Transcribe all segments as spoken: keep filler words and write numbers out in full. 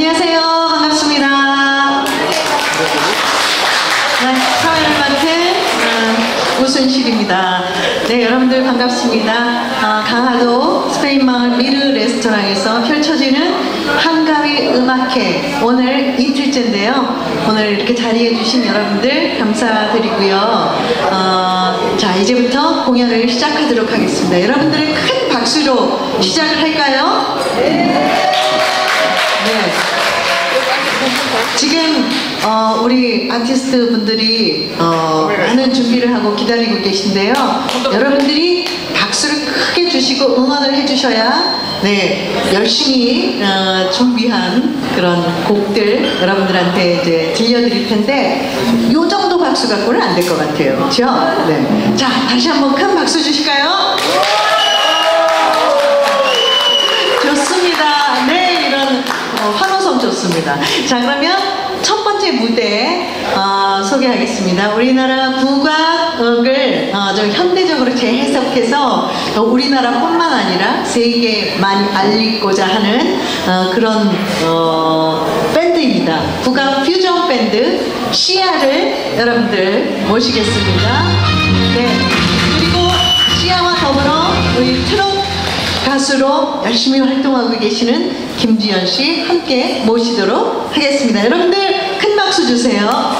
안녕하세요. 반갑습니다. 네, 사회를 맡은 어, 우순실입니다. 네, 여러분들 반갑습니다. 어, 강화도 스페인마을 미르 레스토랑에서 펼쳐지는 한가위 음악회 오늘 이틀째인데요. 오늘 이렇게 자리해 주신 여러분들 감사드리고요. 어, 자, 이제부터 공연을 시작하도록 하겠습니다. 여러분들의 큰 박수로 시작을 할까요? 네. 네. 지금 어, 우리 아티스트 분들이 어, 많은 준비를 하고 기다리고 계신데요. 여러분들이 박수를 크게 주시고 응원을 해주셔야 네 열심히 어, 준비한 그런 곡들 여러분들한테 이제 들려드릴 텐데 요 정도 박수 갖고는 안 될 것 같아요. 그렇죠? 네. 자, 다시 한번 큰 박수 주실까요? 좋습니다. 네, 이런 어, 환호성 좋습니다. 자, 그러면 첫 번째 무대 어, 소개하겠습니다. 우리나라 국악을 어, 좀 현대적으로 재해석해서 어, 우리나라뿐만 아니라 세계에 많이 알리고자 하는 어, 그런 어, 밴드입니다. 국악 퓨전 밴드 시아를 여러분들 모시겠습니다. 네, 그리고 시아와 더불어 우리 트롯 가수로 열심히 활동하고 계시는 김지연 씨 함께 모시도록 하겠습니다. 여러분들 큰 박수 주세요.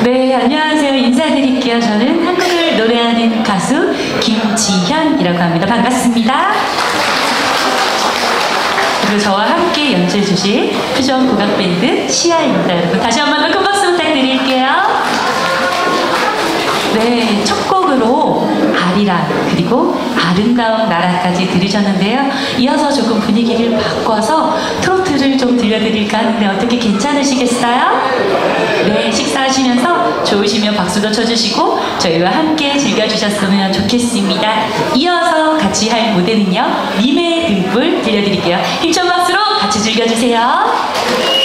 네, 안녕하세요. 인사드릴게요. 저는 한국을 노래하는 가수 김지현이라고 합니다. 반갑습니다. 그리고 저와 함께 연주해 주실 퓨전 국악밴드 시아입니다. 여러분 다시 한번 큰 박수 부탁드릴게요. 네, 첫 곡으로 아리랑 그리고 아름다운 나라까지 들으셨는데요. 이어서 조금 분위기를 바꿔서 트로트를 좀 들려드릴까 하는데 어떻게 괜찮으시겠어요? 네, 식사하시면서 좋으시면 박수도 쳐주시고 저희와 함께 즐겨주셨으면 좋겠습니다. 이어서 같이 할 무대는요, 님의 등불 들려드릴게요. 힘찬 박수로 같이 즐겨주세요.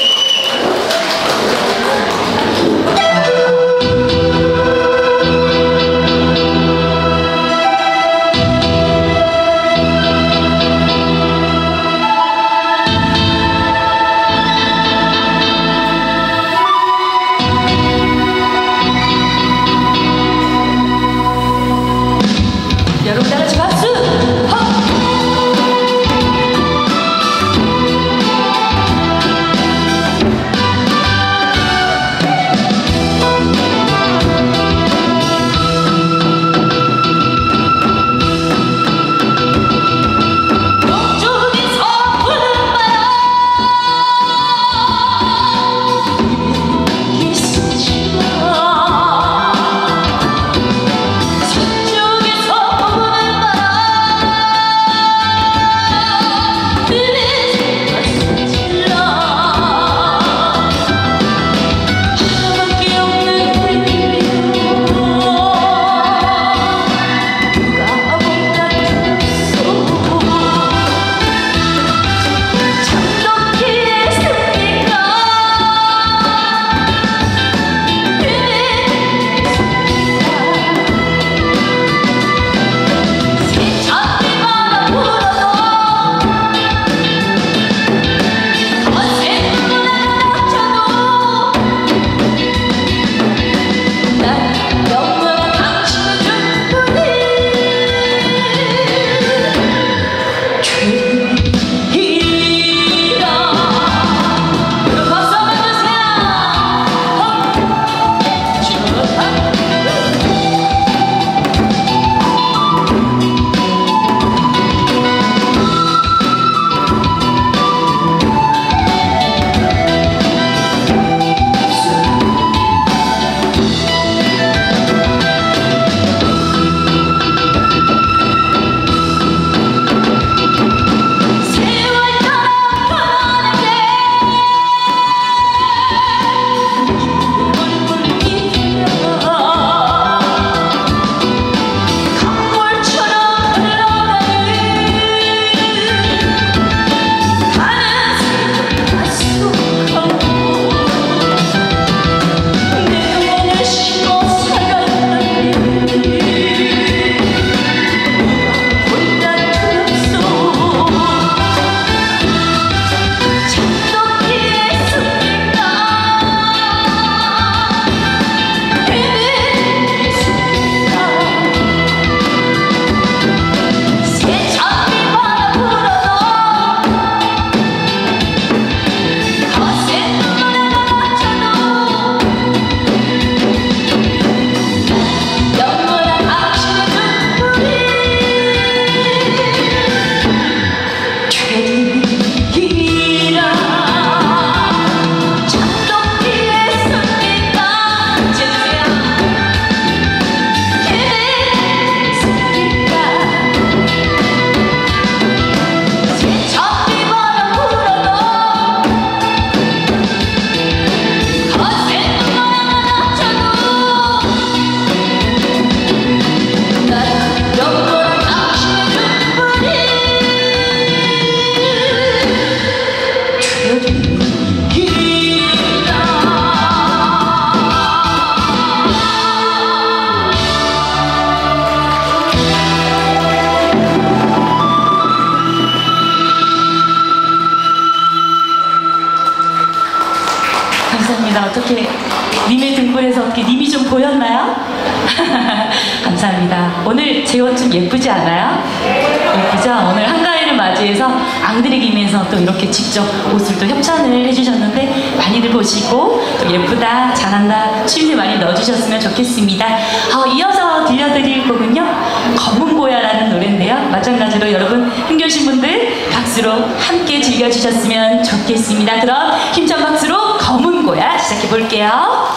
여러분 다 같이 박수! 어떻게 님의 등불에서 어떻게 님이 좀 보였나요? 감사합니다. 오늘 제 옷 좀 예쁘지 않아요? 예쁘죠? 오늘 한가위를 맞아 맞이해서 앙드레 김에서 또 이렇게 직접 옷을 또 협찬을 해주셨는데 많이들 보시고 좀 예쁘다, 잘한다, 춤을 많이 넣어주셨으면 좋겠습니다. 어, 이어서 들려드릴 곡은요, 검은 고야라는 노래인데요. 마찬가지로 여러분 흥겨우신 분들 박수로 함께 즐겨주셨으면 좋겠습니다. 그럼 힘찬 박수로 검은 고야 시작해 볼게요.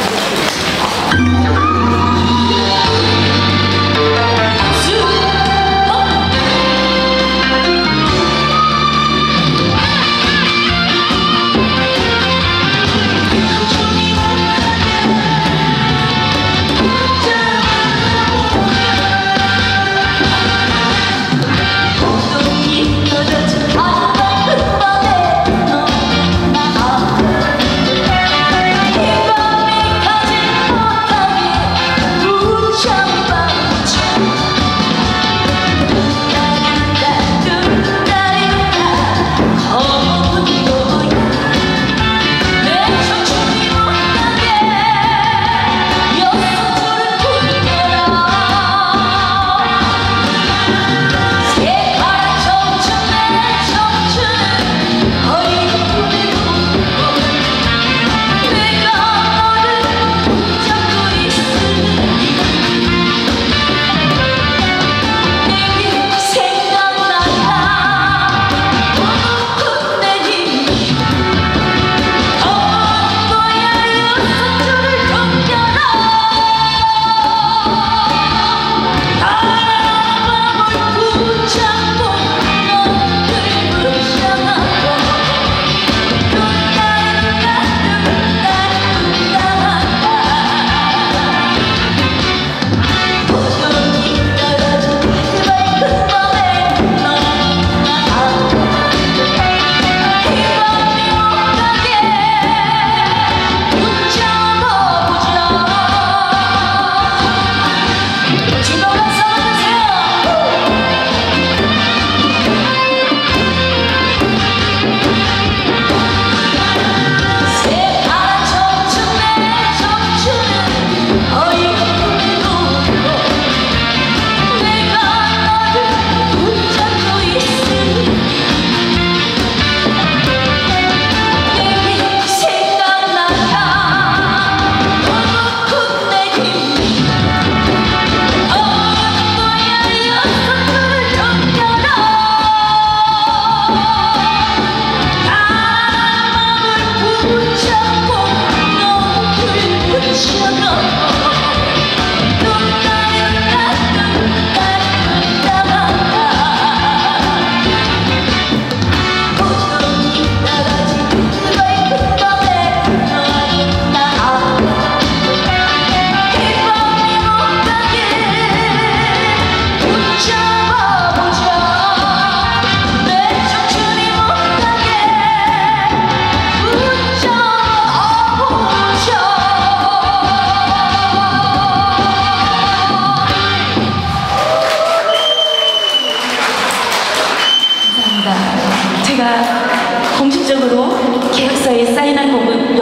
공식적으로 계약서에 사인한 곡은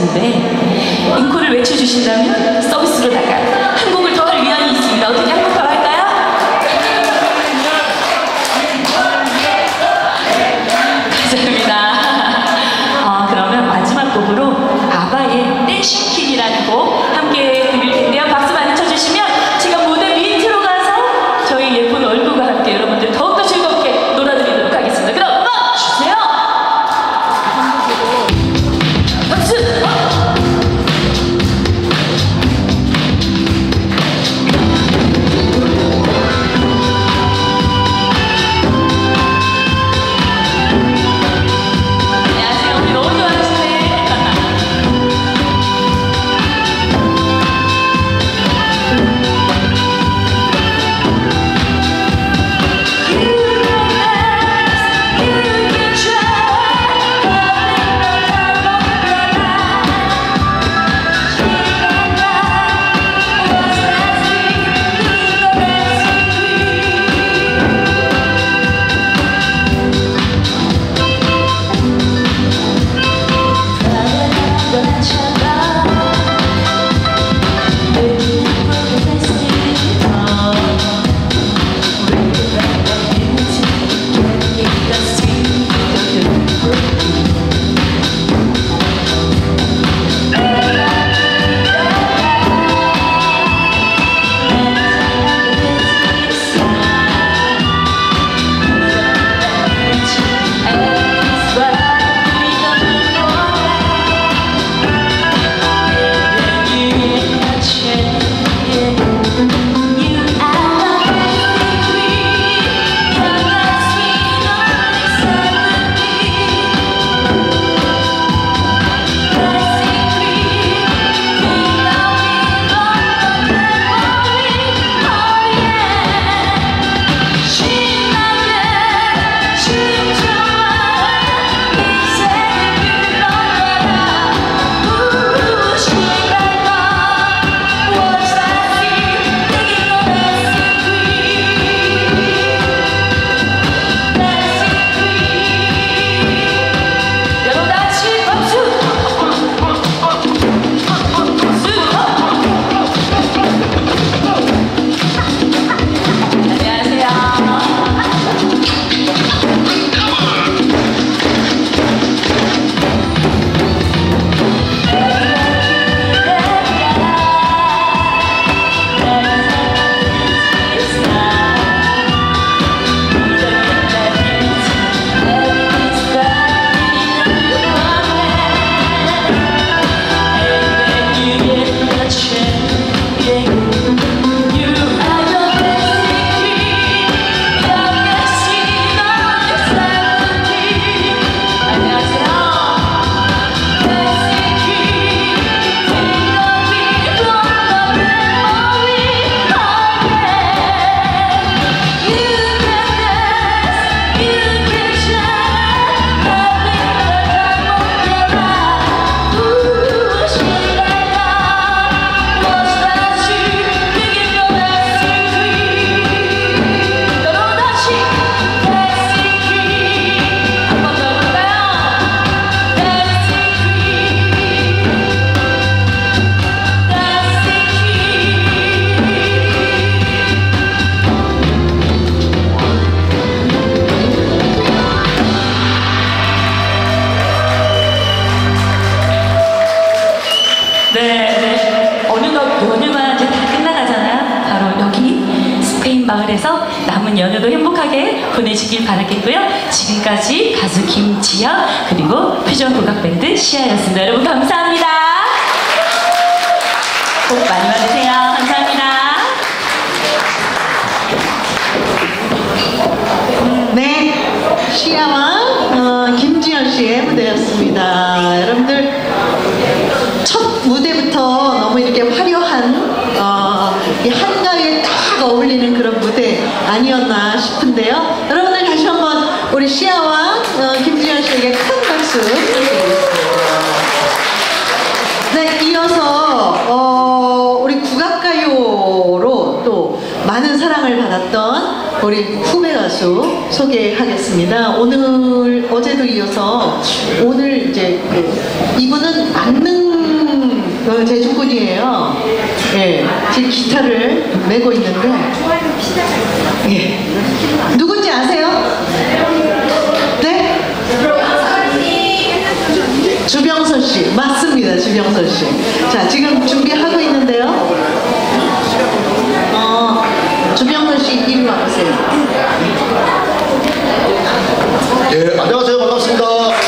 여기까지인데 앵콜을 외쳐주신다면 서비스로다가 한 곡을 더 할 위안이 있습니다. 어떻게 한 곡 더 할까요? 감사합니다. 어, 그러면 마지막 곡으로 아바의 댄싱퀸이라는 곡 함께 드릴 텐데요. 박수 많이 쳐주시면 제가 무대 밑으로 가서 저희 예쁜 얼굴과 함께 여러분들 더욱더 즐겁게 놀아드리도록 하겠습니다. 그럼 음악 주세요. 박수! 안녕하세요. 우리 너무 좋아하시네. 유럽 연휴가 이제 다 끝나가잖아요. 바로 여기 스페인 마을에서 남은 연휴도 행복하게 보내시길 바라겠고요. 지금까지 가수 김지연 그리고 퓨전 국악 밴드 시아였습니다. 여러분 감사합니다. 복 많이 받으세요. 감사합니다. 네, 시아와 어, 김지연 씨의 무대였습니다. 여러분들 첫 무대부터 너무 이렇게 화려한 어, 이 한가위에 딱 어울리는 그런 무대 아니었나 싶은데요. 여러분들 다시 한번 우리 시아와 어, 김지연 씨에게 큰 박수 부탁드리겠습니다. 네, 이어서 어, 우리 국악가요로 또 많은 사랑을 받았던 우리 후배 가수 소개하겠습니다. 오늘 어제도 이어서 오늘 이제 그 이분은 만능 어, 제주꾼이에요. 예, 지금 기타를 메고 있는데, 예, 누군지 아세요? 네? 주병선 씨, 맞습니다. 주병선 씨. 자, 지금 준비하고 있는데요. 어, 주병선 씨 이리 와보세요. 네, 안녕하세요. 반갑습니다.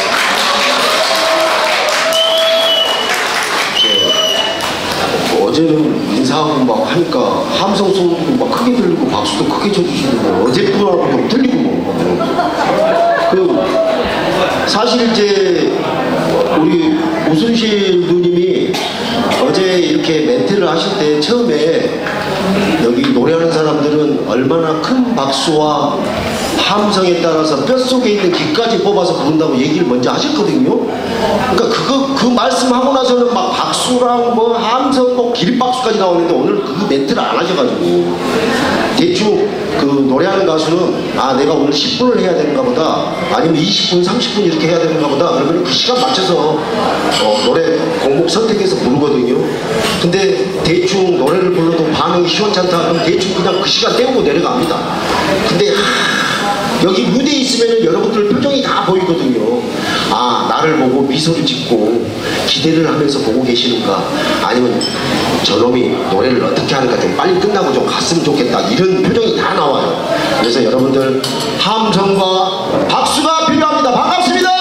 네, 어제는 인사하고 막 하니까 함성 소리도 막 크게 들리고 박수도 크게 쳐주시고 어제 거하고 좀 틀리고 뭐. 그 사실 이제 우리 오순실 누님이 어제 이렇게 멘트를 하실 때 처음에 여기 노래하는 사람들은 얼마나 큰 박수와 함성에 따라서 뼛속에 있는 기까지 뽑아서 부른다고 얘기를 먼저 하셨거든요. 그러니까 그거 그 말씀하고 나서는 막 박수랑 뭐 함성 뭐 기립박수까지 나오는데 오늘 그 멘트를 안 하셔가지고 대충 그 노래하는 가수는 아 내가 오늘 십 분을 해야 되는가 보다 아니면 이십 분 삼십 분 이렇게 해야 되는가 보다 그러면 그 시간 맞춰서 어, 노래 곡목 선택해서 부르거든요. 근데 대충 노래를 불러도 반응이 시원찮다 그러면 대충 그냥 그 시간 때우고 내려갑니다. 근데 하, 여기 무대에 있으면 여러분들 표정이 다 보이거든요. 아 나를 보고 미소를 짓고 기대를 하면서 보고 계시는가 아니면 저놈이 노래를 어떻게 하는가 좀 빨리 끝나고 좀 갔으면 좋겠다 이런 표정이 다 나와요. 그래서 여러분들 함성과 박수가 필요합니다. 반갑습니다.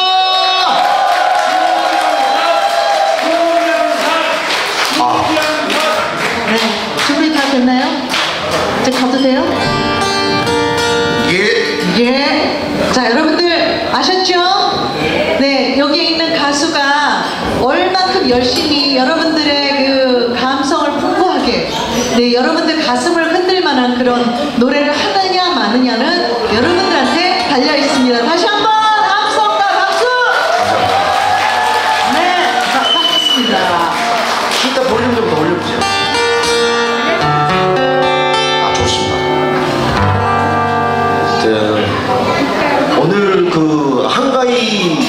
아. 네, 준비 다 됐나요? 이제 가도 돼요? 예. 예. 자, 여러분들 아셨죠? 네, 여기 있는 가수가 얼만큼 열심히 여러분들의 그 감성을 풍부하게, 네, 여러분들 가슴을 흔들 만한 그런 노래를 하느냐 마느냐는 여러분들한테 달려 있습니다. 다시 한번 함성과 박수! 네, 자, 받겠습니다. 기타 볼륨 좀 더 올려주세요. 아 좋습니다. 자, 오늘 그 한가위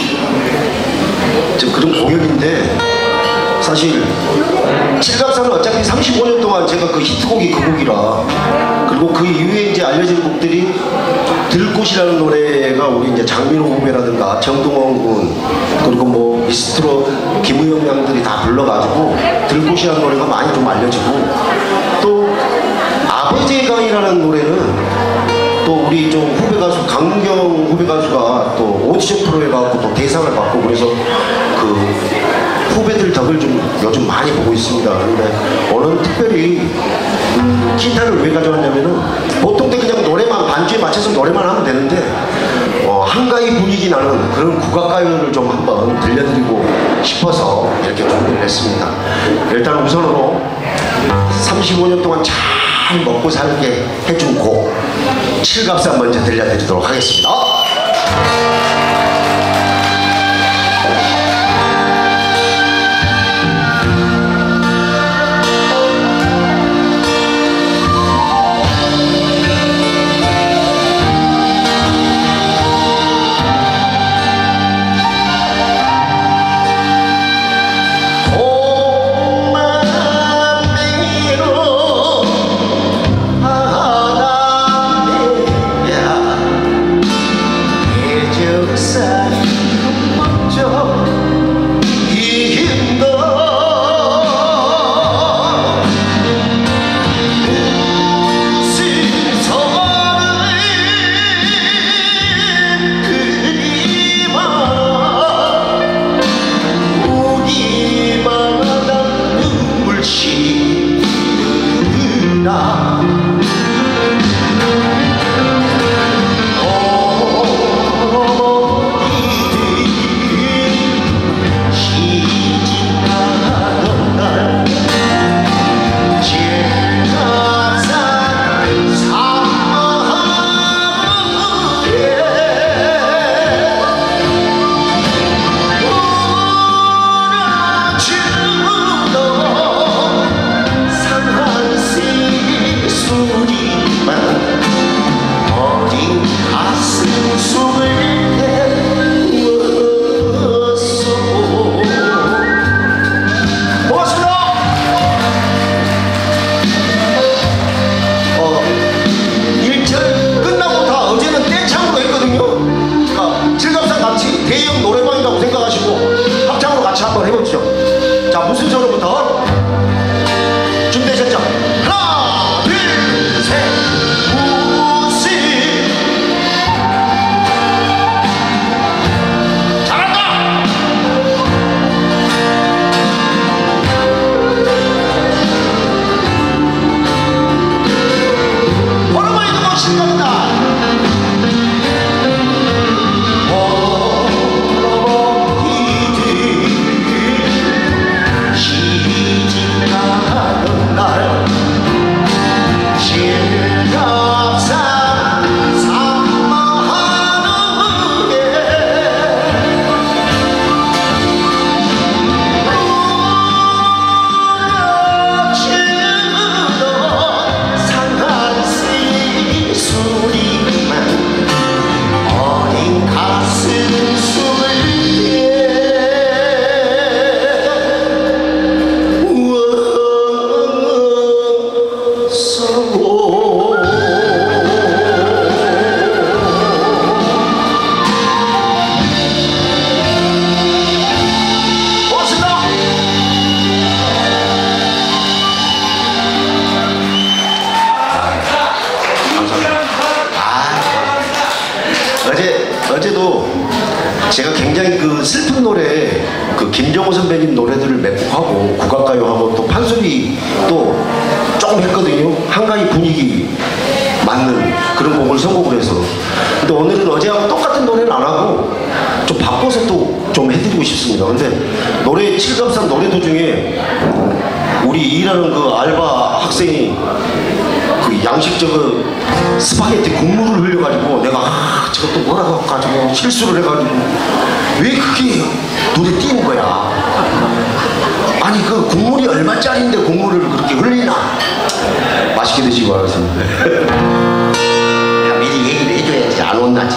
그런 공연인데 사실 칠갑산은 어차피 삼십오 년 동안 제가 그 히트곡이 그 곡이라 그리고 그 이후에 이제 알려진 곡들이 들꽃이라는 노래가 우리 이제 장민호 후배라든가 정동원 군 그리고 뭐 미스트롯 김우영 양들이 다 불러가지고 들꽃이라는 노래가 많이 좀 알려지고 또 아버지의 강이라는 노래는 또 우리 좀 후배 가수 강문경 후배 가수가 또 오디션 프로에 가고 또 대상을 받고 그래서 그 후배들 덕을 좀 요즘 많이 보고 있습니다. 그런데 오늘 특별히 기타를 왜 가져왔냐면은 보통 때 그냥 노래만 반주에 맞춰서 노래만 하면 되는데 어, 한가위 분위기 나는 그런 국악가요를 좀 한번 들려드리고 싶어서 이렇게 준비를 했습니다. 일단 우선으로 삼십오 년 동안 잘 먹고 살게 해준 곡 칠갑산 먼저 들려드리도록 하겠습니다. 저 제가 굉장히 그 슬픈 노래, 그 김정호 선배님 노래들을 몇 곡 하고 국악가요 하고 또 판소리 또 조금 했거든요. 한가위 분위기 맞는 그런 곡을 선곡을 해서. 근데 오늘은 어제하고 똑같은 노래는 안 하고 좀 바꿔서 또 좀 해드리고 싶습니다. 근데 노래 칠갑산 노래도 중에 우리 일하는 그 알바 학생이 그 양식 저거 스파게티 국물을 흘려가지고 내가 아 저것도 뭐라고 가지고 실수를 해가지고 왜 그게 눈에 띄는 거야. 아니 그 국물이 얼마짜리인데 국물을 그렇게 흘리나. 맛있게 드시고 하겠습니다. 미리 얘기를 해줘야지 안 혼나지.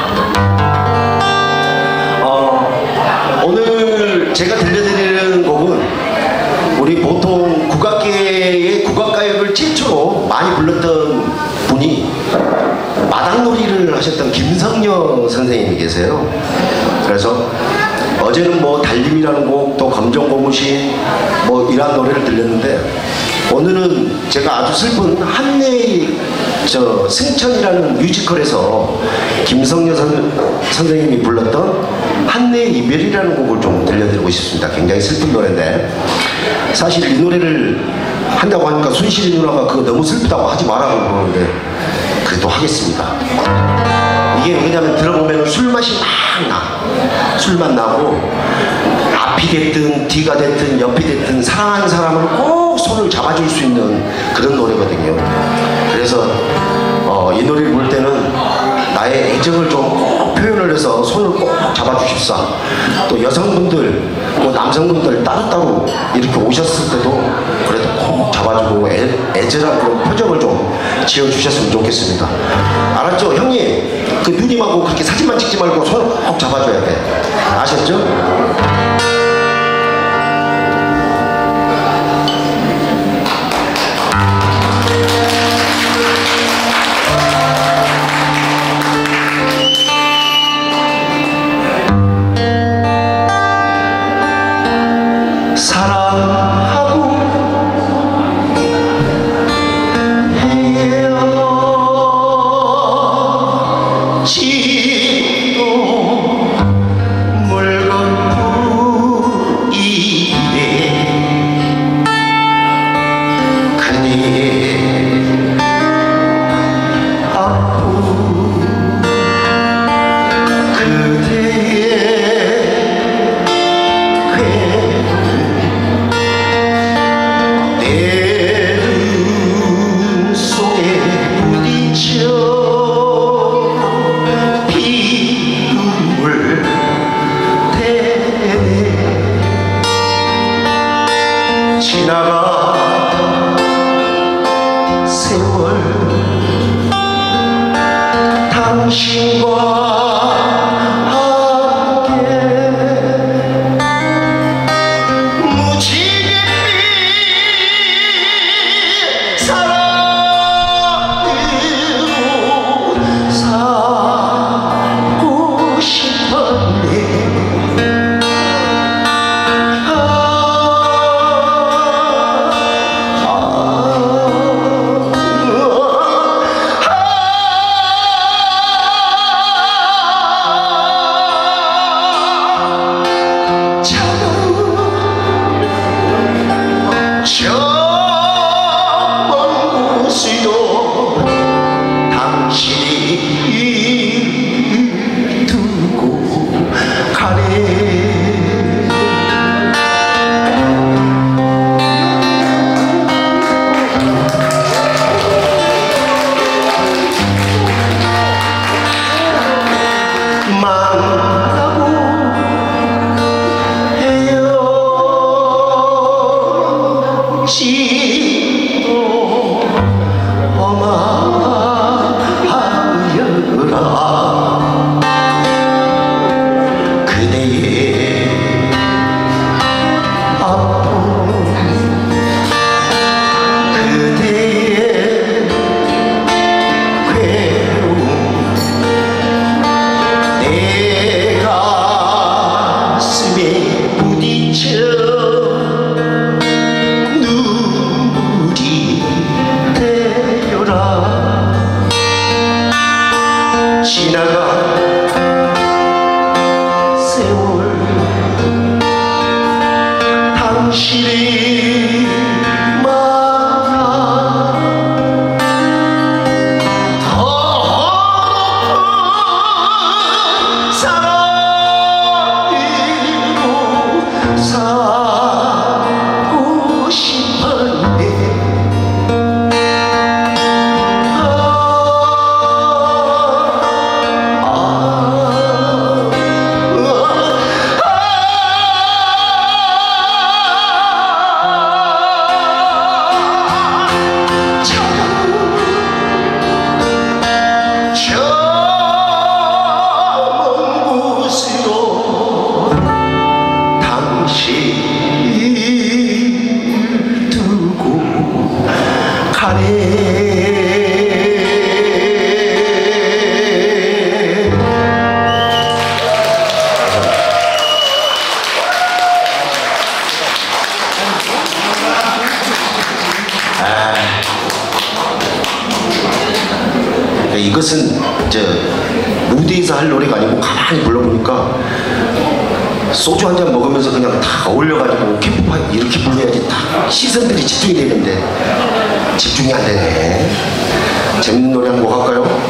어, 오늘 제가 들려드리는 곡은 우리 보통 국악계의 국악가요를 최초로 많이 불렀던 분이 마당놀이를 하셨던 김성녀 선생님이 계세요. 그래서 어제는 뭐 달림이라는 곡, 또 검정고무신 뭐 이런 노래를 들렸는데 오늘은 제가 아주 슬픈 한내의 저 승천이라는 뮤지컬에서 김성녀 선, 선생님이 불렀던 한내의 이별이라는 곡을 좀 들려드리고 싶습니다. 굉장히 슬픈 노래인데 사실 이 노래를 한다고 하니까 순실이 누나가 그거 너무 슬프다고 하지 말라고 그러는데 그래도 하겠습니다. 이게 왜냐면 들어보면 술맛이 막 나. 술맛 나고 앞이 됐든 뒤가 됐든 옆이 됐든 사랑하는 사람을 꼭 손을 잡아줄 수 있는 그런 노래거든요. 그래서 어, 이 노래를 부를 때는 나의 애정을 좀 꼭 표현을 해서 손을 꼭 잡아주십사. 또 여성분들, 뭐 남성분들 따로따로 이렇게 오셨을 때도 그래도 꼭 잡아주고 애, 애절한 그런 표정을 좀 지어주셨으면 좋겠습니다. 알았죠? 형님, 그 누님하고 그렇게 사진만 찍지 말고 손을 꼭 잡아줘야 돼. 아셨죠? 안에 이것은 저 무대에서 할 노래가 아니고 가만히 불러보니까 소주 한 잔 먹으면서 그냥 다 어울려가지고 캠프파이어 이렇게 불러야지 다 시선들이 집중이 되는데 집중이 안 되네. 재밌는 노래 한 곡 할까요?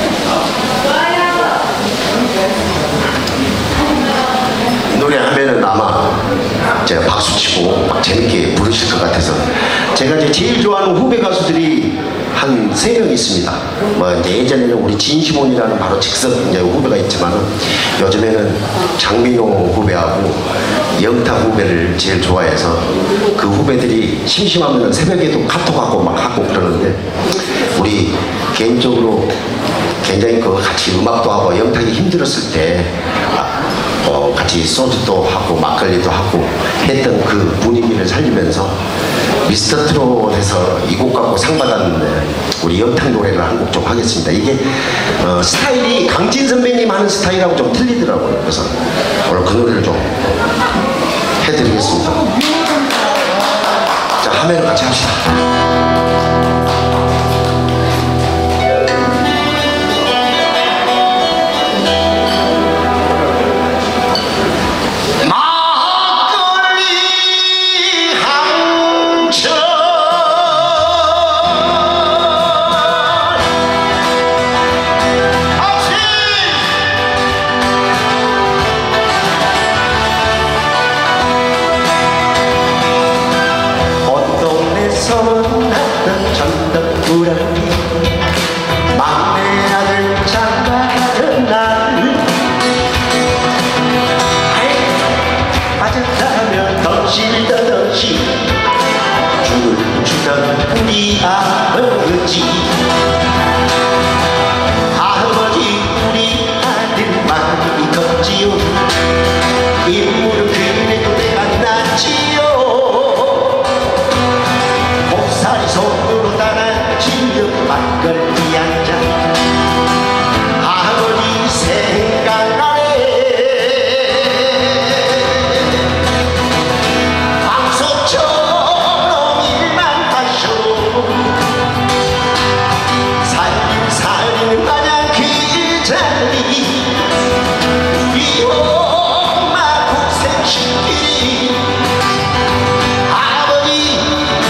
이 노래 하면은 아마 제가 박수 치고 막 재밌게 부르실 것 같아서 제가 이제 제일 좋아하는 후배 가수들이 한 세 명 있습니다. 뭐 이제 예전에는 우리 진시몬이라는 바로 직접 이제 후배가 있지만은 요즘에는 장민호 후배하고 영탁 후배를 제일 좋아해서 그 후배들이 심심하면 새벽에도 카톡하고 막 하고 그러는데 우리 개인적으로 굉장히 그 같이 음악도 하고 영탁이 힘들었을 때 어, 같이 소주도 하고 막걸리도 하고 했던 그 분위기를 살리면서 미스터 트롯에서 이 곡 갖고 상 받았는데 우리 영탁 노래를 한 곡 좀 하겠습니다. 이게 어, 스타일이 강진 선배님 하는 스타일하고 좀 틀리더라고요. 그래서 오늘 그 노래를 좀 해드리겠습니다. 자, 화면을 같이 합시다. 막내 아들 장가가던 날 빠졌다면 덩실더덩실 죽을 주던 우리 아버지 아버지 우리 아들 많이 컸지요. 인물은 그래도 내가 낫지요. 목살이 손으로 따라 지금 막걸리 한잔 아버지 생각나네. 방석처럼 일만 하셔 살림 살림 마냥 그 자리 우리 엄마 고생시키니 아버지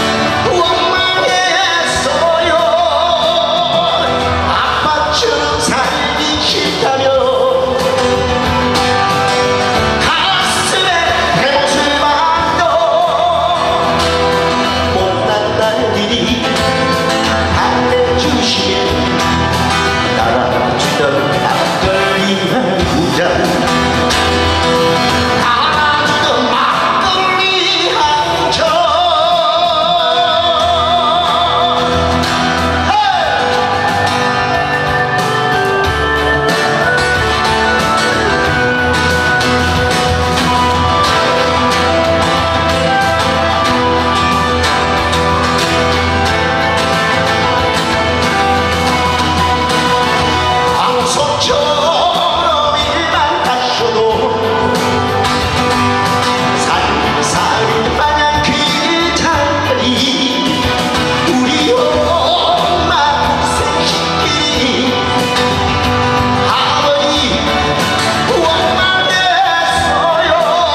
원망했어요. 아빠처럼 살기 싫다며 가슴에 대못을 박도 못난 날들이 달래주시면 따라주던 막걸리 한 잔 따라주던 막걸리 한 잔 방석처럼 일만 하셔도 살살이 마냥 그 자리 우리 엄마 고생시키니 아버지 원망했어요.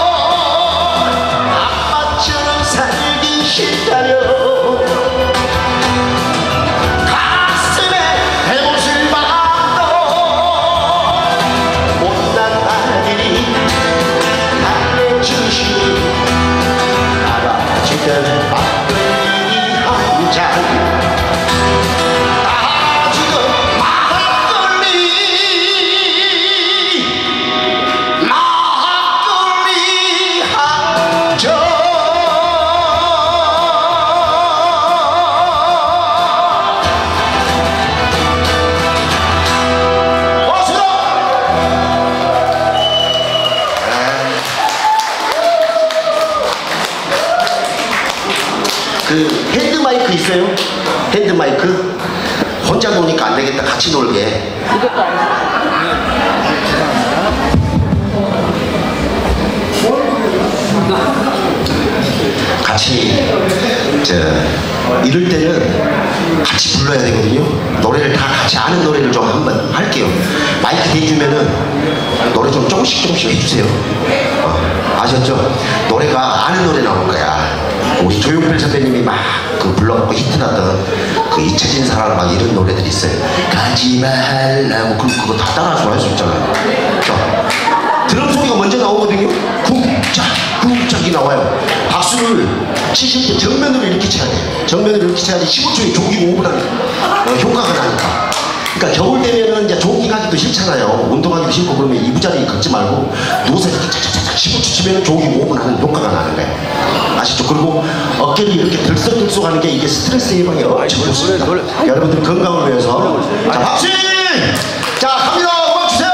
아빠처럼 살기 싫다며 가슴에 대못을 박도 못난 아들이 달래주시니 따라주던 막걸리 한잔 따라주던 막걸리 막걸리 한잔 그 핸드 마이크 있어요? 핸드마이크. 혼자 노니까 안 되겠다. 같이 놀게. 같이 저 이럴 때는 같이 불러야 되거든요. 노래를 다 같이 아는 노래를 좀 한번 할게요. 마이크 대주면은 노래 좀 조금씩 조금씩 해주세요. 어, 아셨죠? 노래가 아는 노래 나올 거야. 우리 조용필 선배님이 막 그 불러갖고 히트났던 그 잊혀진 사랑 막 이런 노래들이 있어요. 가지 말라고. 그럼 그거 다 따라 좋아할 수 있잖아요. 자, 드럼 소리가 먼저 나오거든요. 쿵짝 쿵짝이 나와요. 박수를 치실 때 정면으로 이렇게 쳐야 돼. 정면으로 이렇게 쳐야지 십오 초에 조깅 오 분 하는 어, 효과가 나니까. 그러니까 겨울 되면은 이제 조깅하기도 싫잖아요. 운동하기도 싫고. 그러면 이부자리 걷지 말고 누워서 이렇게 착착착 십오 초 치면은 조깅 오 분 하는 효과가 나는 거예요. 아시죠? 그리고 어깨를 이렇게 들썩들썩 하는 게 이게 스트레스 예방에 엄청 좋습니다. 여러분들 건강을 위해서. 자, 박수! 자, 갑니다. 음악 주세요.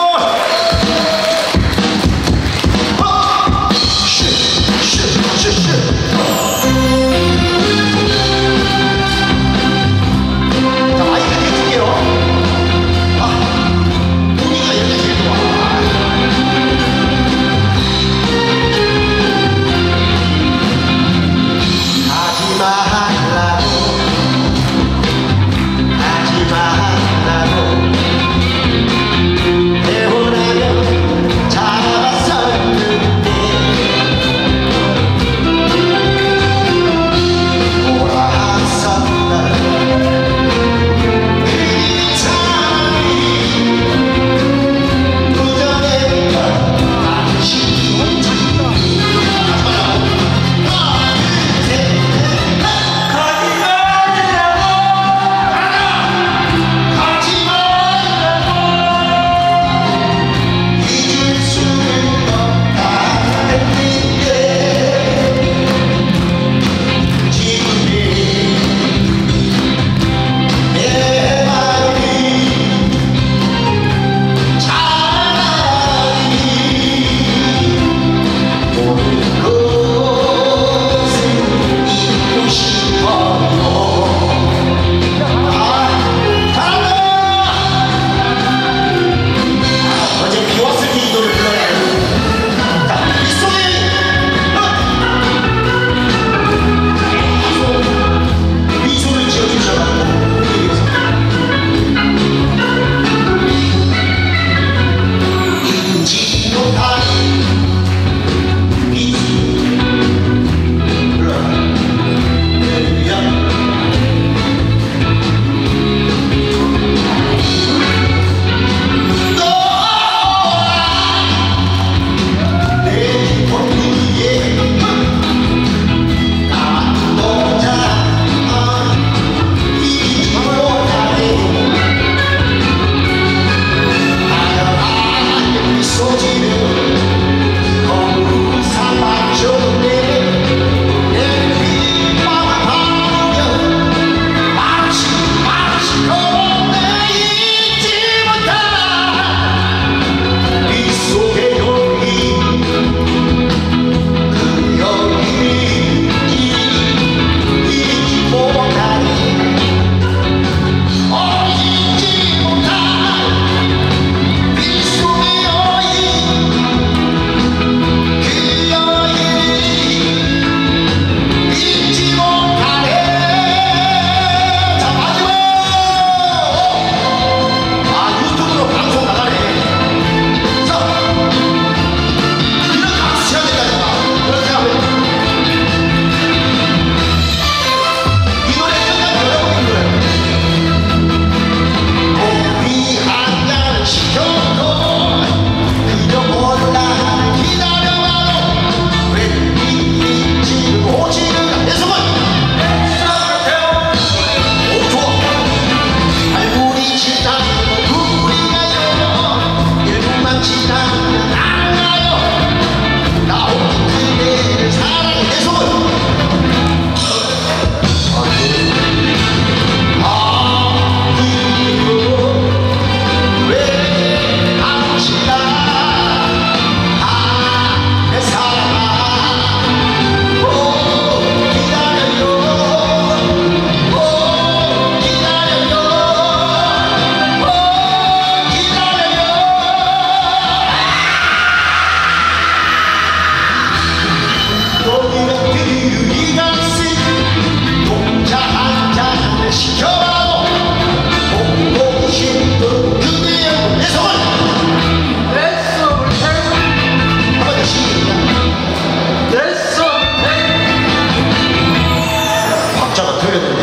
어! 쉿, 쉿, 쉿, 쉿. 자, 마이크 해줄게요. 아, 분위기가 이렇게 제일 좋아. 하지 말라고, 하지 말라고.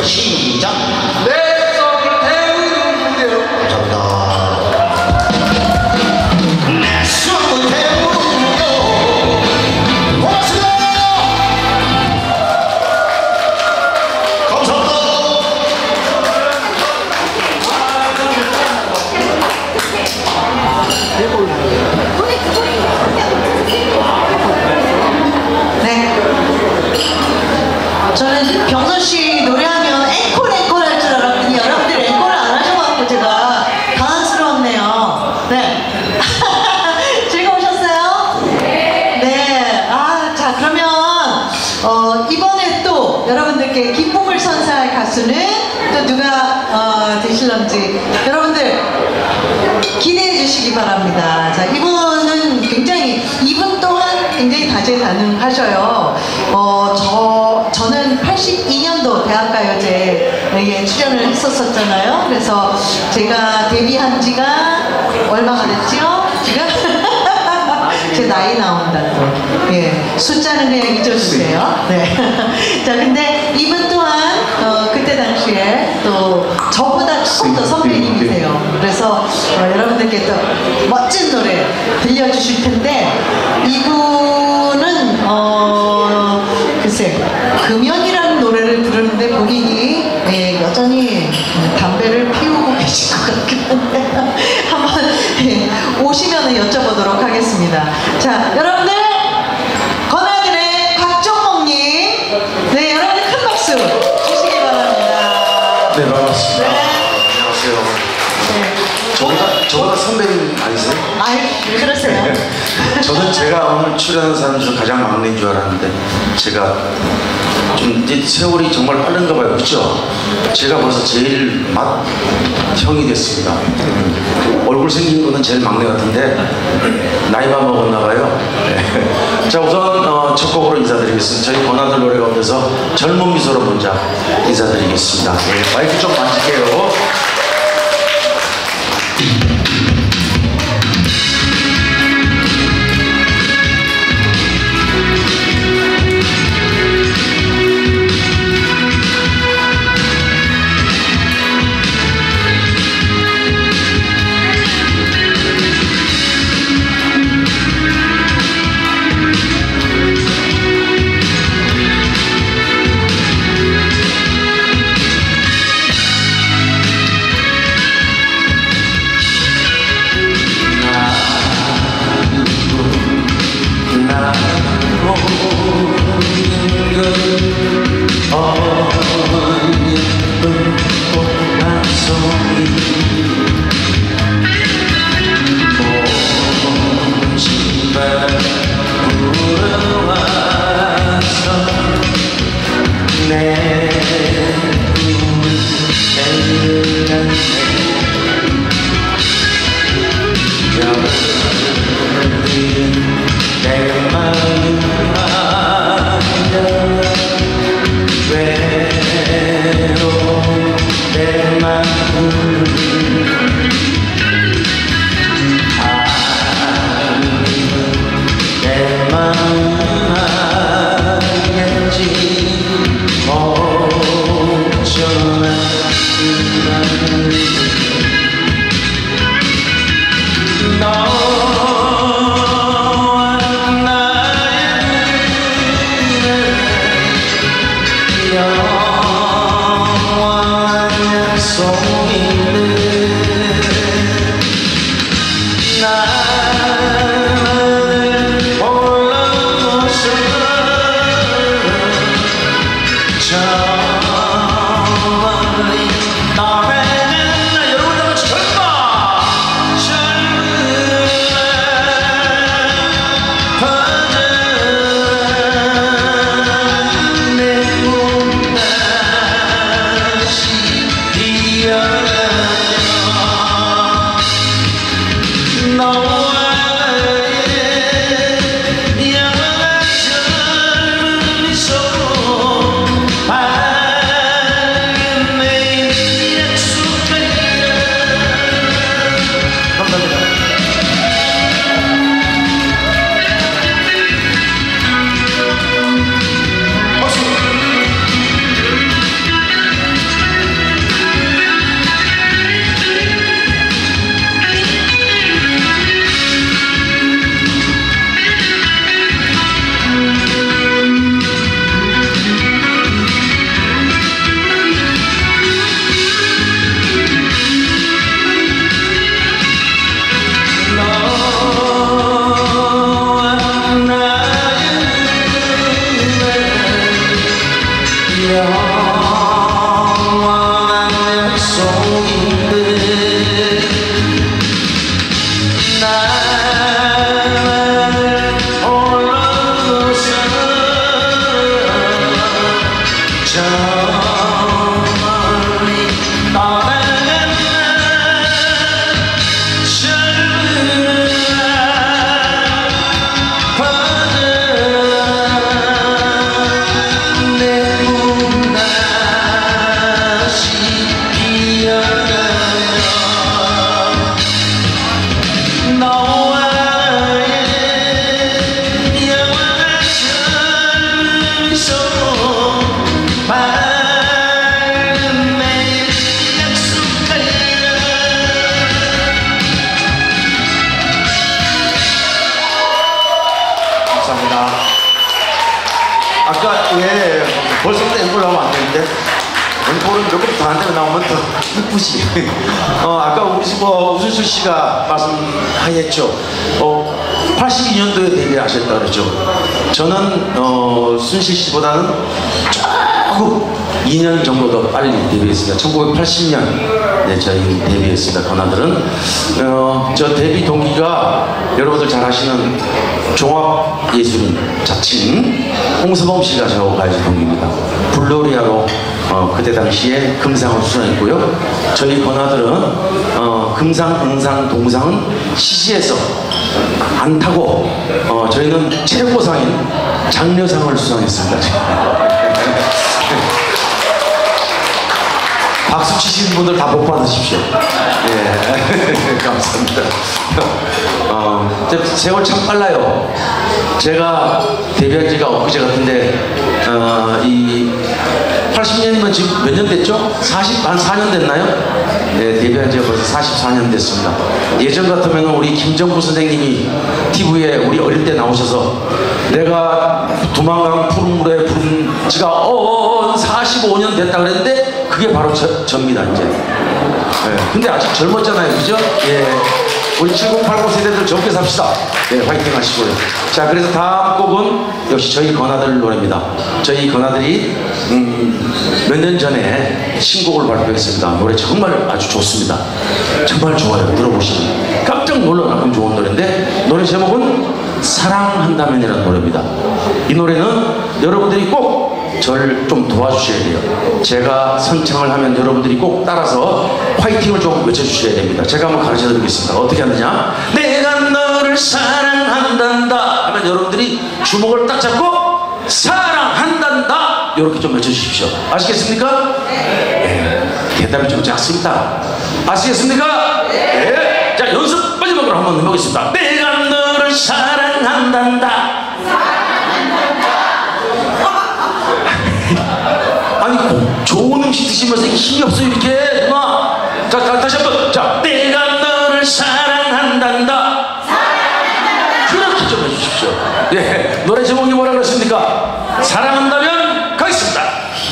시작. 내 속을 태우는 그대여. 감사합니다. 내 숨을 태우며 고맙습니다. 감사합니다. 네. 저는 병선 씨 노래하면 앵콜 앵콜 할 줄 알았더니 여러분들 앵콜을 안 하셔가지고 제가 당황스러웠네요. 네. 즐거우셨어요? 네. 아, 자, 그러면, 어, 이번에 또 여러분들께 기쁨을 선사할 가수는 또 누가, 어, 되실런지 여러분들 기대해 주시기 바랍니다. 자, 이분은 굉장히, 이분 또한 굉장히 다재다능하셔요. 어, 저, 저는 팔십이 년도 대학가요제에 출연을 했었었잖아요. 그래서 제가 데뷔한 지가 얼마가 됐죠? 지금? 제 나이 나온다 또. 예. 숫자는 그냥 잊어주세요. 네. 자, 근데 이분 또한, 어, 그때 당시에 또 저보다 조금 더 선배님이세요. 그래서 어, 여러분들께 또 멋진 노래 들려주실 텐데, 이분은, 어, 글쎄, 금연이라는 노래를 부르는데 본인이 예, 여전히 담배를 피우고 계실 것 같긴 한데, 한번 예, 오시면 여쭤보도록 하겠습니다. 자, 여러분들, 건아들의 곽종목님, 네, 여러분들 큰 박수 주시기 바랍니다. 네, 반갑습니다. 네. 안녕하세요. 네. 저보다, 저보다 선배님 아니세요? 아유, 왜 그러세요? 저는 제가 오늘 출연한 사람 중 가장 막내인 줄 알았는데, 제가 좀 이제 세월이 정말 빠른가 봐요. 그렇죠? 제가 벌써 제일 맏 형이 됐습니다. 음. 얼굴 생긴 거는 제일 막내 같은데 나이만 먹었나 봐요. 네. 자, 우선 어, 첫 곡으로 인사드리겠습니다. 저희 권아들 노래 가운데서 젊은 미소로 먼저 인사드리겠습니다. 네, 마이크 좀 만질게요. Alright. 볼은 몇 번 더 안 되면 나오면 더 이쁘지. 어, 아까 우리 집 어, 우순수 씨가 말씀하셨죠. 어, 팔십이 년도에 데뷔하셨다 그랬죠. 저는 어, 순실 씨보다는 조금 이 년 정도 더 빨리 데뷔했습니다. 천구백팔십 년 네, 저희 데뷔했습니다. 권하들은 어, 저 데뷔 동기가 여러분들 잘 아시는 종합예술인 자칭 홍서범 씨가 저 가야지 동기입니다. 블로리아로 어, 그때 당시에 금상을 수상했고요. 저희 권하들은 어, 금상, 은상, 동상은 시시해서 안 타고 어, 저희는 최고상인 장려상을 수상했습니다. 박수 치시는 분들 다 못 받으십시오. 예, 감사합니다. 어, 세월 참 빨라요. 제가 데뷔한 지가 엊그제 같은데, 어, 이 팔십 년이면 지금 몇 년 됐죠? 사십, 한 사 년 됐나요? 네, 데뷔한 지가 벌써 사십사 년 됐습니다. 예전 같으면 우리 김정부 선생님이 티비에 우리 어릴 때 나오셔서 내가 두만강 푸른 물에 부른 지가 어, 사십오 년 됐다 그랬는데 그게 바로 저, 접니다, 이제. 예, 근데 아직 젊었잖아요, 그죠? 예. 우리 칠십, 팔십 세대들 젊게 삽시다. 네, 화이팅 하시고요. 자, 그래서 다음 곡은 역시 저희 권하들 노래입니다. 저희 권하들이 음, 몇 년 전에 신곡을 발표했습니다. 노래 정말 아주 좋습니다. 정말 좋아요. 들어보시면 깜짝 놀랄만큼 좋은 노래인데 노래 제목은 사랑한다면이라는 노래입니다. 이 노래는 여러분들이 꼭 저를 좀 도와주셔야 돼요. 제가 선창을 하면 여러분들이 꼭 따라서 화이팅을 좀 외쳐주셔야 됩니다. 제가 한번 가르쳐 드리겠습니다. 어떻게 하느냐? 내가 너를 사랑한단다 하면 여러분들이 주먹을 딱 잡고 사랑한단다 이렇게 좀 외쳐주십시오. 아시겠습니까? 네. 대답이 좀 작습니다. 아시겠습니까? 네. 자, 연습 마지막으로 한번 해보겠습니다. 내가 너를 사랑한단다. 아니 좋은 음식 드시면서 힘이 없어 이렇게 누나. 자, 자 다시 한번. 자, 내가 너를 사랑한단다. 사랑한단다. 그렇게 좀 해주십시오. 예, 노래 제목이 뭐라 그랬습니까? 사랑한다면 가겠습니다.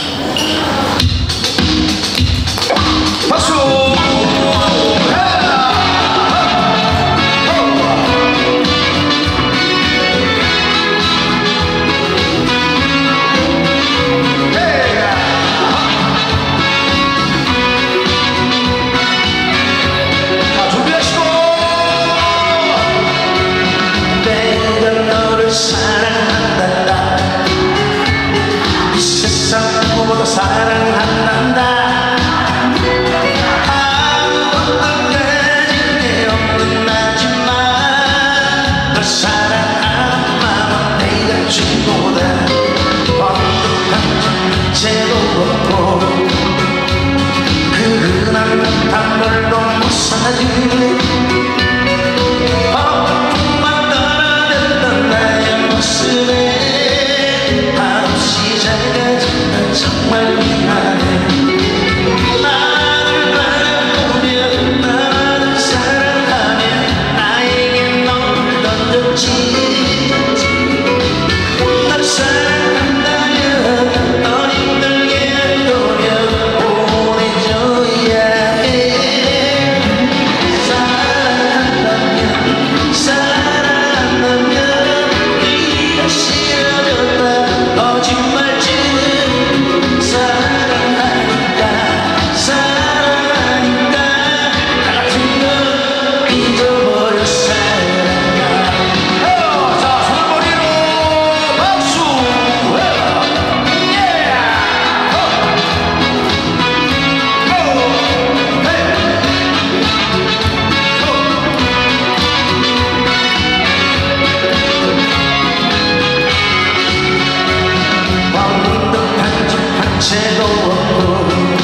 박수. 사랑한단다. 이 세상 누구보다 사랑한단다. 아무것도 가진 게 없는 나지만 널 사랑하는 마음은 내가 최고다. 번득한 죄도 없고 그 흔한 듯한 별도 못 사지. 정말 미안해. 나를 바라보며 나를 사랑하며 나에게 너를 던졌지. 널 사랑한다면 널 힘들게 도려 보내줘야 해. 사랑한다면 사랑한다면 네가 싫어졌다 거짓말지. 죄도 없고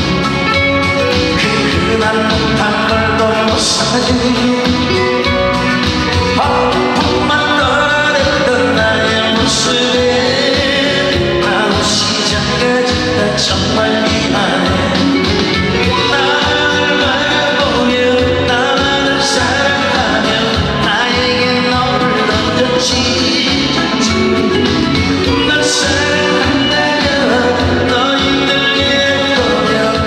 그 흔한 듯한 걸도 못 사지. 바쁘만 떠나랬던 나의 모습에 바로 시작까지 나 정말 미안해. 나를 바라보며 나만을 사랑하며 나에게 너를 던졌지. 널 사랑한다면 너 힘들게 도려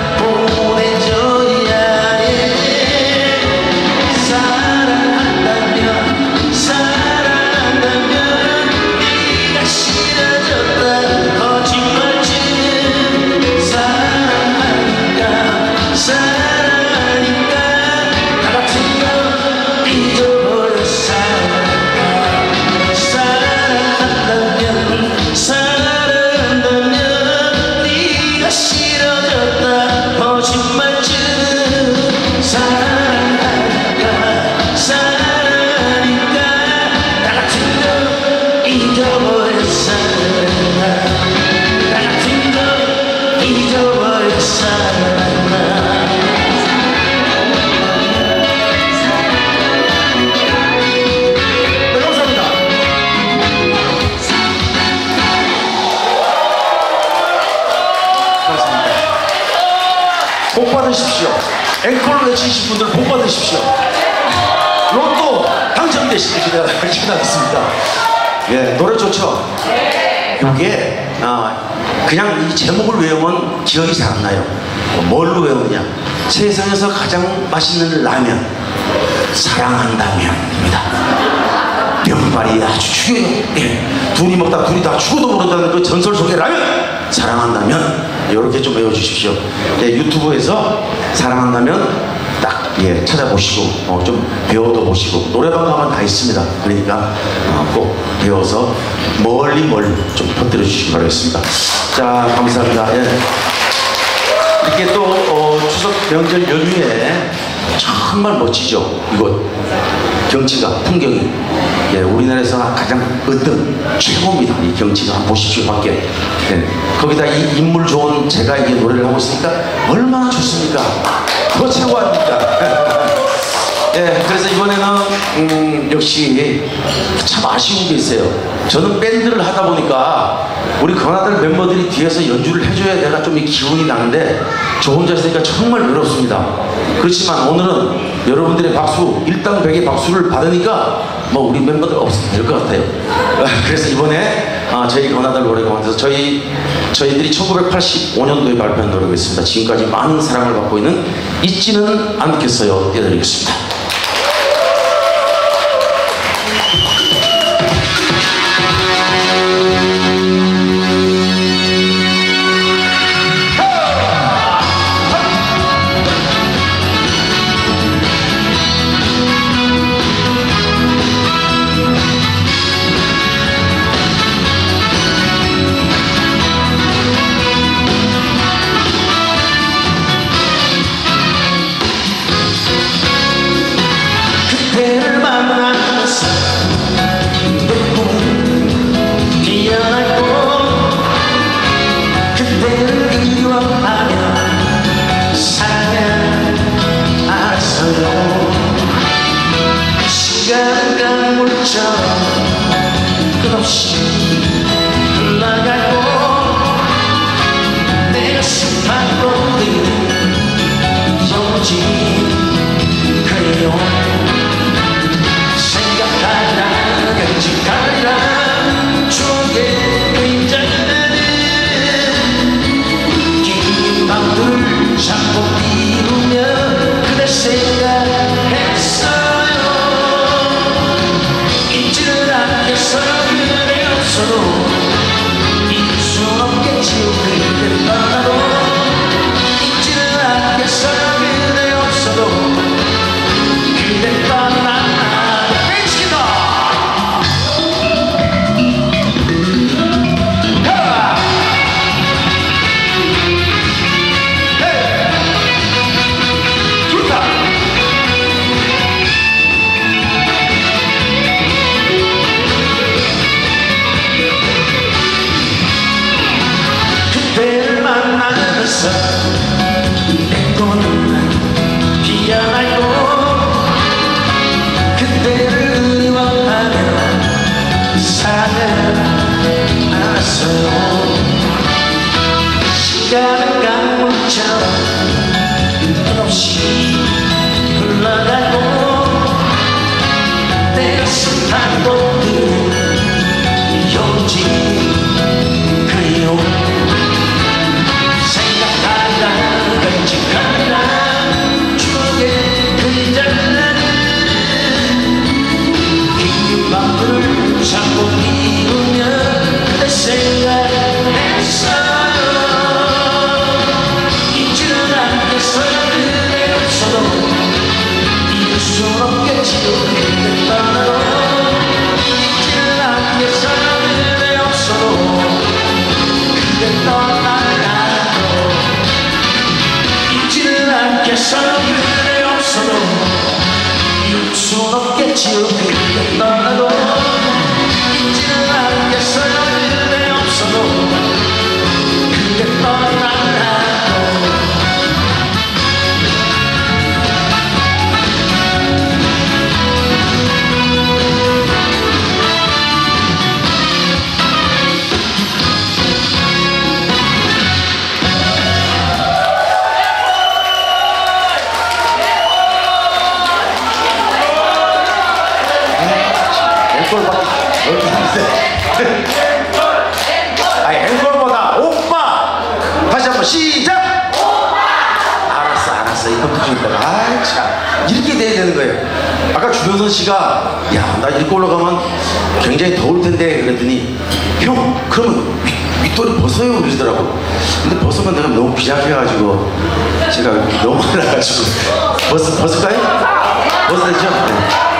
복 받으십시오. 앵콜 외치신 분들 복 받으십시오. 로또 당첨되시길 기대하겠습니다. 예, 노래 좋죠? 이게 아, 그냥 이 제목을 외우면 기억이 잘 안 나요. 뭘로 외우느냐? 세상에서 가장 맛있는 라면, 사랑한다면입니다. 면발이 아주 죽여요. 예. 둘이 먹다 둘이 다 죽어도 모른다는 그 전설 속의 라면, 사랑한다면. 이렇게 좀 외워주십시오. 예, 유튜브에서 사랑한다면 딱 예, 찾아보시고 어, 좀 배워도 보시고 노래방 가면 다 있습니다. 그러니까 어, 꼭 배워서 멀리 멀리 좀 퍼뜨려 주시기 바라겠습니다. 자, 감사합니다. 예. 이렇게 또 어, 추석 명절 연휴에 정말 멋지죠. 이곳 경치가, 풍경이 예, 우리나라에서 가장 으뜸 최고입니다. 이 경치가 한번 보십시오. 밖에 예. 거기다 이 인물 좋은 제가 이 노래를 하고 있으니까 얼마나 좋습니까? 더 최고 아닙니까? 예, 그래서 이번에는 음, 역시 참 아쉬운 게 있어요. 저는 밴드를 하다 보니까 우리 건아들 멤버들이 뒤에서 연주를 해줘야 내가 좀 이 기운이 나는데 저 혼자 있으니까 정말 외롭습니다. 그렇지만 오늘은 여러분들의 박수, 일당백의 박수를 받으니까 뭐 우리 멤버들 없어도 될 것 같아요. 그래서 이번에 아, 저희 건아들 노래가 만들어서 저희, 저희들이 천구백팔십오 년도에 발표한 노래가 있습니다. 지금까지 많은 사랑을 받고 있는 잊지는 않겠어요. 띄워드리겠습니다. 끝없이 흘러가고 내 가슴 밖으로 영원히 그래요. 생각하라 간직하라 추억의 그림자는 긴 밤들 잠못 이루며 그대 생각했어요. 잊지는 않겠어요. 그대 없어도 잊을 수 없겠지요. 그대 떠나도 잊지는 않겠어요. 그대 없어도 그대 떠나도 뺏기다. 좋다. 그대를 만나면서 내 꿈은 피어나고 그대를 그리워하며 살아났어요. 시간은 강물처럼 끝없이 흘러가고 내 가슴 한곳들 영지 그리워. 생각하라 간직하라 추억의 그림자는 긴 밤을 잠못 이루며 그대 생각했어요. 잊지는 않겠어요. 그대 없어도 잊을 순 없겠지요. 그대 떠나도 잊지는 않겠어요. 그대 없어도 그대 떠나도 잊지는 않겠어요. 그대 없어도 잊을 순 없겠지요. 그대 떠나도 잊지는 않겠어요. 그대 없어도 그대 떠나도 엎드리고 있다가 아 참 이렇게 돼야 되는 거예요. 아까 주병선 씨가 야 나 이렇게 올라가면 굉장히 더울 텐데 그랬더니 형 그러면 윗돌이 벗어요 그러더라고. 근데 벗으면 내가 너무 비약해가지고 제가 너무 많아가지고 벗, 벗을까요? 벗어야 되죠? 네.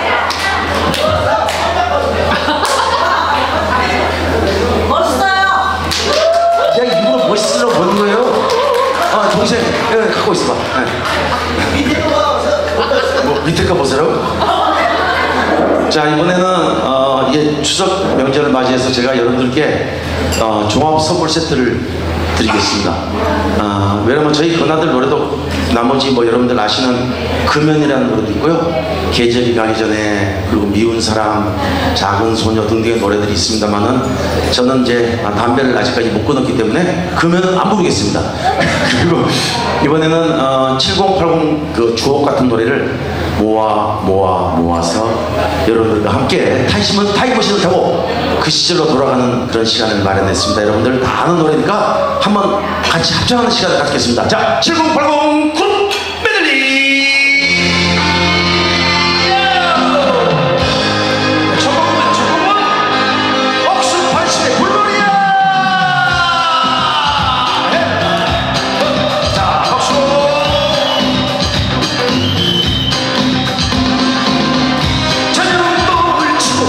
야 일부러 멋있으려고 보는 거예요. 아 동생 예, 갖고 있어봐. 네. 뭐 밑에 거 보세요. 자 이번에는 어, 이제 추석 명절을 맞이해서 제가 여러분들께 어, 종합 선물 세트를 드리겠습니다. 어, 왜냐면 저희 건아들 노래도 나머지 뭐 여러분들 아시는 금연이라는 노래도 있고요. 계절이 가기 전에 그리고 미운 사람, 작은 소녀 등등의 노래들이 있습니다만은 저는 이제 담배를 아직까지 못 끊었기 때문에 금연은 안 부르겠습니다. 그리고 이번에는 어, 칠공팔공 그 주옥 같은 노래를 모아 모아 모아서 여러분들과 함께 타이시면 타이머신을 타고 그 시절로 돌아가는 그런 시간을 마련했습니다. 여러분들 다 아는 노래니까 한번 같이 합창하는 시간을 갖겠습니다. 자, 칠공팔공 그룹 메들리. 조금만 조금만 억수팔십의 불놀이야. 자, 박수. 저녁을 치고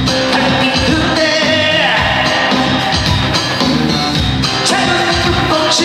달빛 그대 작은 불꽃이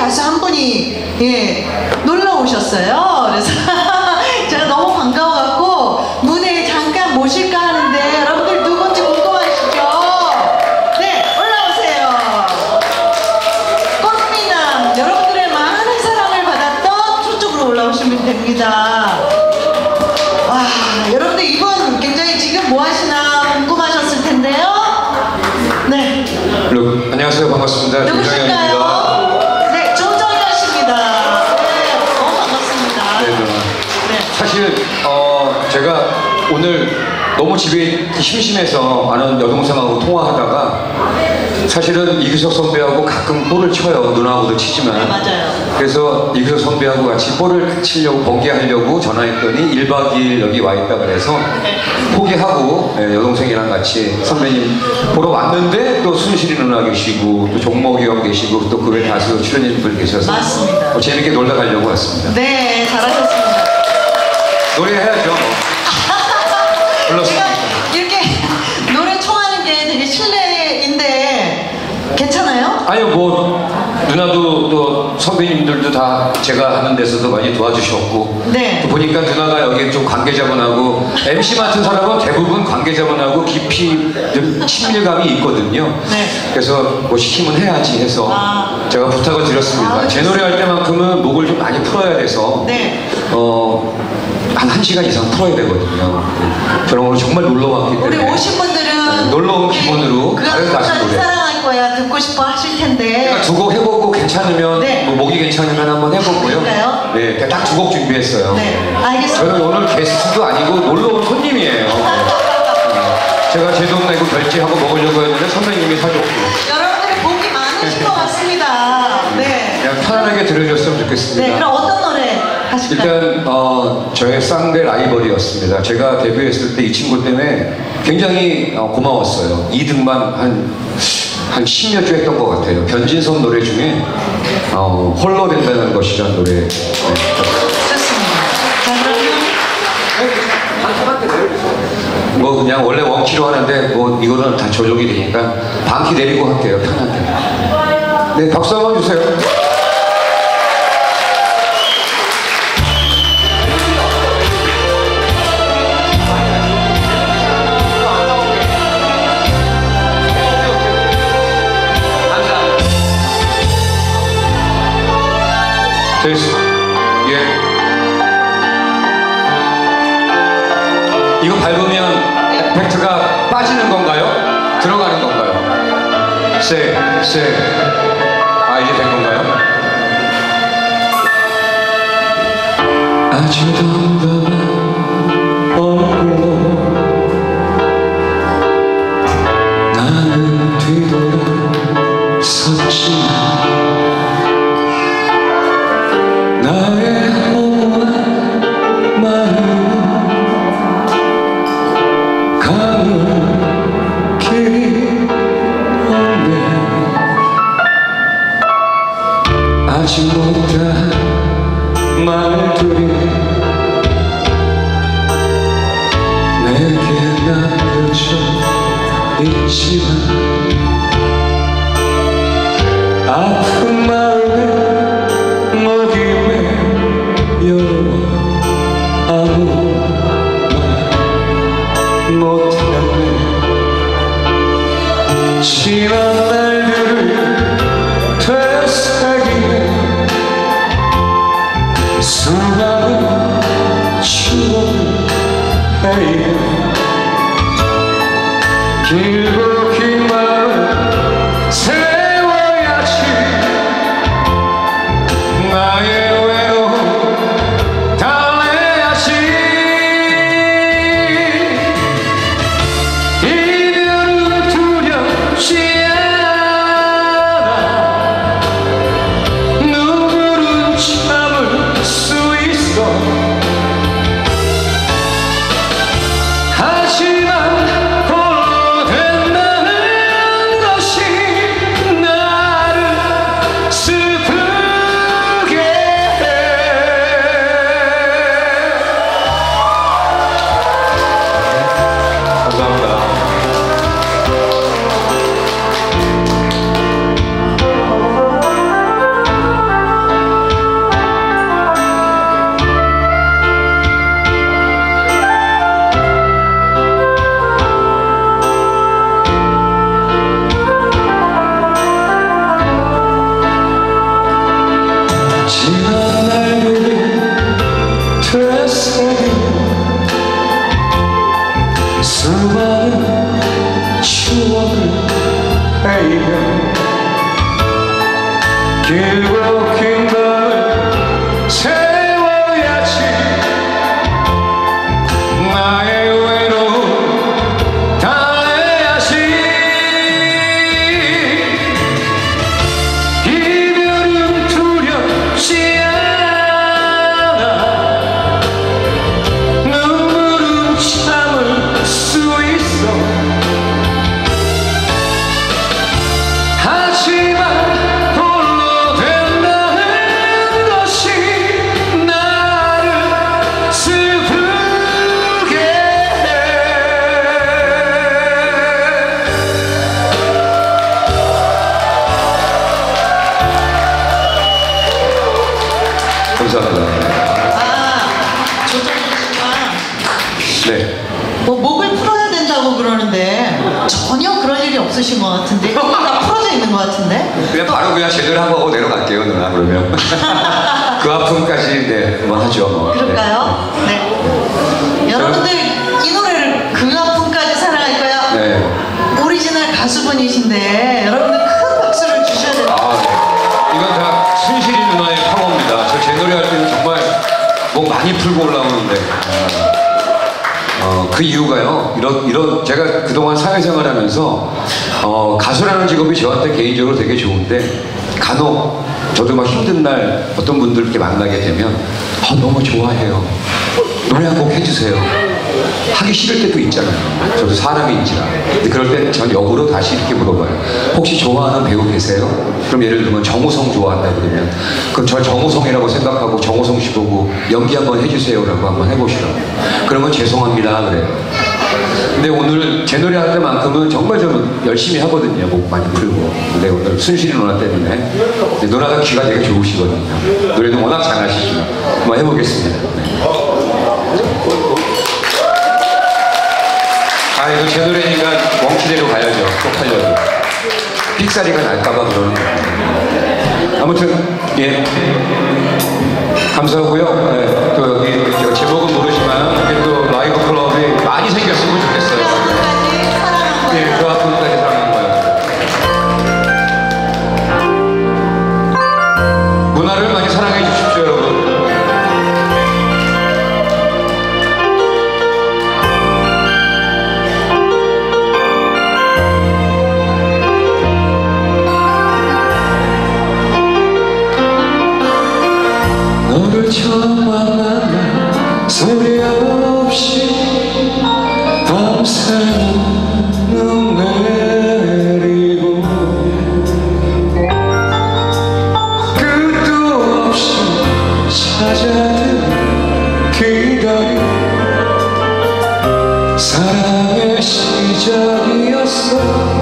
가수 한 분이 예 놀러 오셨어요. 그래서 제가 너무 반가워갖고 무대에 잠깐 모실까 하는데 여러분들 누군지 궁금하시죠? 네, 올라오세요. 꽃미남, 여러분들의 많은 사랑을 받았던 저쪽으로 올라오시면 됩니다. 와, 여러분들 이분 굉장히 지금 뭐 하시나 궁금하셨을 텐데요. 네. 여러분, 안녕하세요. 반갑습니다. 누구실까요? 김정현입니다. 네, 조정현 씨입니다. 네, 너무 반갑습니다. 네, 누나. 네. 사실 어, 제가 오늘 너무 집에 심심해서 아는 여동생하고 통화하다가 사실은 이규석 선배하고 가끔 볼을 쳐요. 누나하고도 치지만. 네, 맞아요. 그래서 이규석 선배하고 같이 볼을 치려고 번개하려고 전화했더니 일 박 이 일 여기 와 있다 그래서 네. 포기하고 예, 여동생이랑 같이 선배님 보러 왔는데 또 순실이 누나 계시고 또 종목이 형 계시고 또 그 외 다수 출연진분 계셔서 맞습니다. 어, 재밌게 놀다 가려고 왔습니다. 네, 잘하셨습니다. 노래해야죠. 불렀습니다. 제가 이렇게 노래 총하는 게 되게 실례인데 괜찮아요? 아니요, 뭐 누나도 또 선배님들도 다 제가 하는 데서도 많이 도와주셨고 네. 또 보니까 누나가 여기에 좀 관계자분하고 엠씨 맡은 사람은 대부분 관계자분하고 깊이 좀 친밀감이 있거든요. 네. 그래서 뭐 시키면 해야지 해서 아. 제가 부탁을 드렸습니다. 아, 제 노래 할 때만큼은 목을 좀 많이 풀어야 돼서 네. 어, 한 1시간 이상 풀어야 되거든요. 저는 오늘 정말 놀러 왔기 때문에 우리 오신 분들은 놀러 온 기분으로 다른 가수 그가 노래 사랑할 거야 듣고 싶어 하실 텐데 제가 두 곡 해보고 괜찮으면 네. 뭐 목이 괜찮으면 한번 해보고요. 그럴까요? 네, 딱 두 곡 준비했어요. 네, 알겠습니다. 저는 오늘 게스트도 아니고 놀러 온 손님이에요. 네. 제가 제 돈 내고 결제하고 먹으려고 했는데 선배님이 사줬고 여러분들이 복이 많으신 것 같습니다. 네. 그냥 편안하게 들어줬으면 좋겠습니다. 네, 그럼 어떤 노래 하실까요? 일단 어, 저의 쌍대 라이벌이었습니다. 제가 데뷔했을 때 이 친구 때문에 굉장히 어, 고마웠어요. 이 등만 한, 한 십몇 주 했던 것 같아요. 변진섭 노래 중에 어, 홀로 된다는 것이라는 노래. 네. 좋습니다. 자, 그러면 뭐 그냥 원래 원키로 하는데 뭐 이거는 다 조정이 되니까 반키 내리고 할게요. 편하게. 네, 박수 한번 주세요. 됐어. 예. 이거 밟으면 에펙트가 빠지는 건가요? 들어가는 건가요? 세, 세. 아, 이제 된 건가요? 아주 덤덤한 얼굴로 나는 뒤돌아 섰지만 나의 허무한 마음 가는 길이 없네. 아직 못한 말들이 내게 남겨져 있지만 아픈 마음에 목이 메여 아무 말 못했네. 지난 날들을 되새기네. 수많은 추억을 헤이네. 길고 긴 마음 세워야지. 나의 외로움 달래야지. 이별은 두렵지 않아. 누구는 참을 수 있어. 하지만 홀로 된다. 지난 날들이 되새긴 수많은 추억을 헤이며 길고 긴 밤을 세워야지 나의 외로움 다해야지 이별은 두렵지 않아 눈물은 참을 수 있어 하지만 감사합니다. 아, 조정민 씨가 네. 뭐 목을 풀어야 된다고 그러는데 전혀 그런 일이 없으신 것 같은데 이거 다 풀어져 있는 것 같은데 그냥 바로 그냥 제대로 한 거고 내려갈게요, 누나. 그러면 그 아픔까지 네, 뭐 하죠. 뭐. 그럴까요? 네. 네. 여러분들 이 노래를 그 아픔까지 사랑할 거야. 네. 오리지널 가수분이신데 여러분들 큰 박수를 주셔야 돼요. 아, 네. 이건 다 순실이 누나의 파워입니다. 저 제 노래 할 때는 정말 목 많이 풀고 올라오는데. 어, 그 이유가요, 이런, 이런, 제가 그동안 사회생활 하면서, 어, 가수라는 직업이 저한테 개인적으로 되게 좋은데, 간혹, 저도 막 힘든 날 어떤 분들 이렇게 만나게 되면, 아, 너무 좋아해요. 노래 한 곡 해주세요. 하기 싫을 때도 있잖아요. 저도 사람인지라. 근데 그럴 땐 전 역으로 다시 이렇게 물어봐요. 혹시 좋아하는 배우 계세요? 그럼 예를 들면 정우성 좋아한다 그러면 그럼 저 정우성이라고 생각하고 정우성 씨 보고 연기 한번 해주세요라고 한번 해보시라고. 그러면 죄송합니다 그래요. 근데 오늘 제 노래 할 때만큼은 정말 좀 열심히 하거든요. 목 많이 풀고. 근데 오늘 순실이 누나 때문에 누나가 귀가 되게 좋으시거든요. 노래도 워낙 잘하시지만 한번 해보겠습니다. 네. 아, 이거 제 노래니까 원키대로 가야죠. 쪽팔려도. 삑사리가 날까봐 그러는 거예요. 아무튼, 예. 감사하고요. 네. 또 여기, 제가 제목은 모르지만, 여기 또 라이브 클럽이 많이 생겼으면 좋겠어요. 예, 그 앞부분까지 사랑한 거예요. 문화를 많이 사랑해 주십시오, 여러분. 너를 처음 만난 소리 없이 밤새는 눈 내리고 끝도 없이 찾아든 기다림 사랑의 시작이었어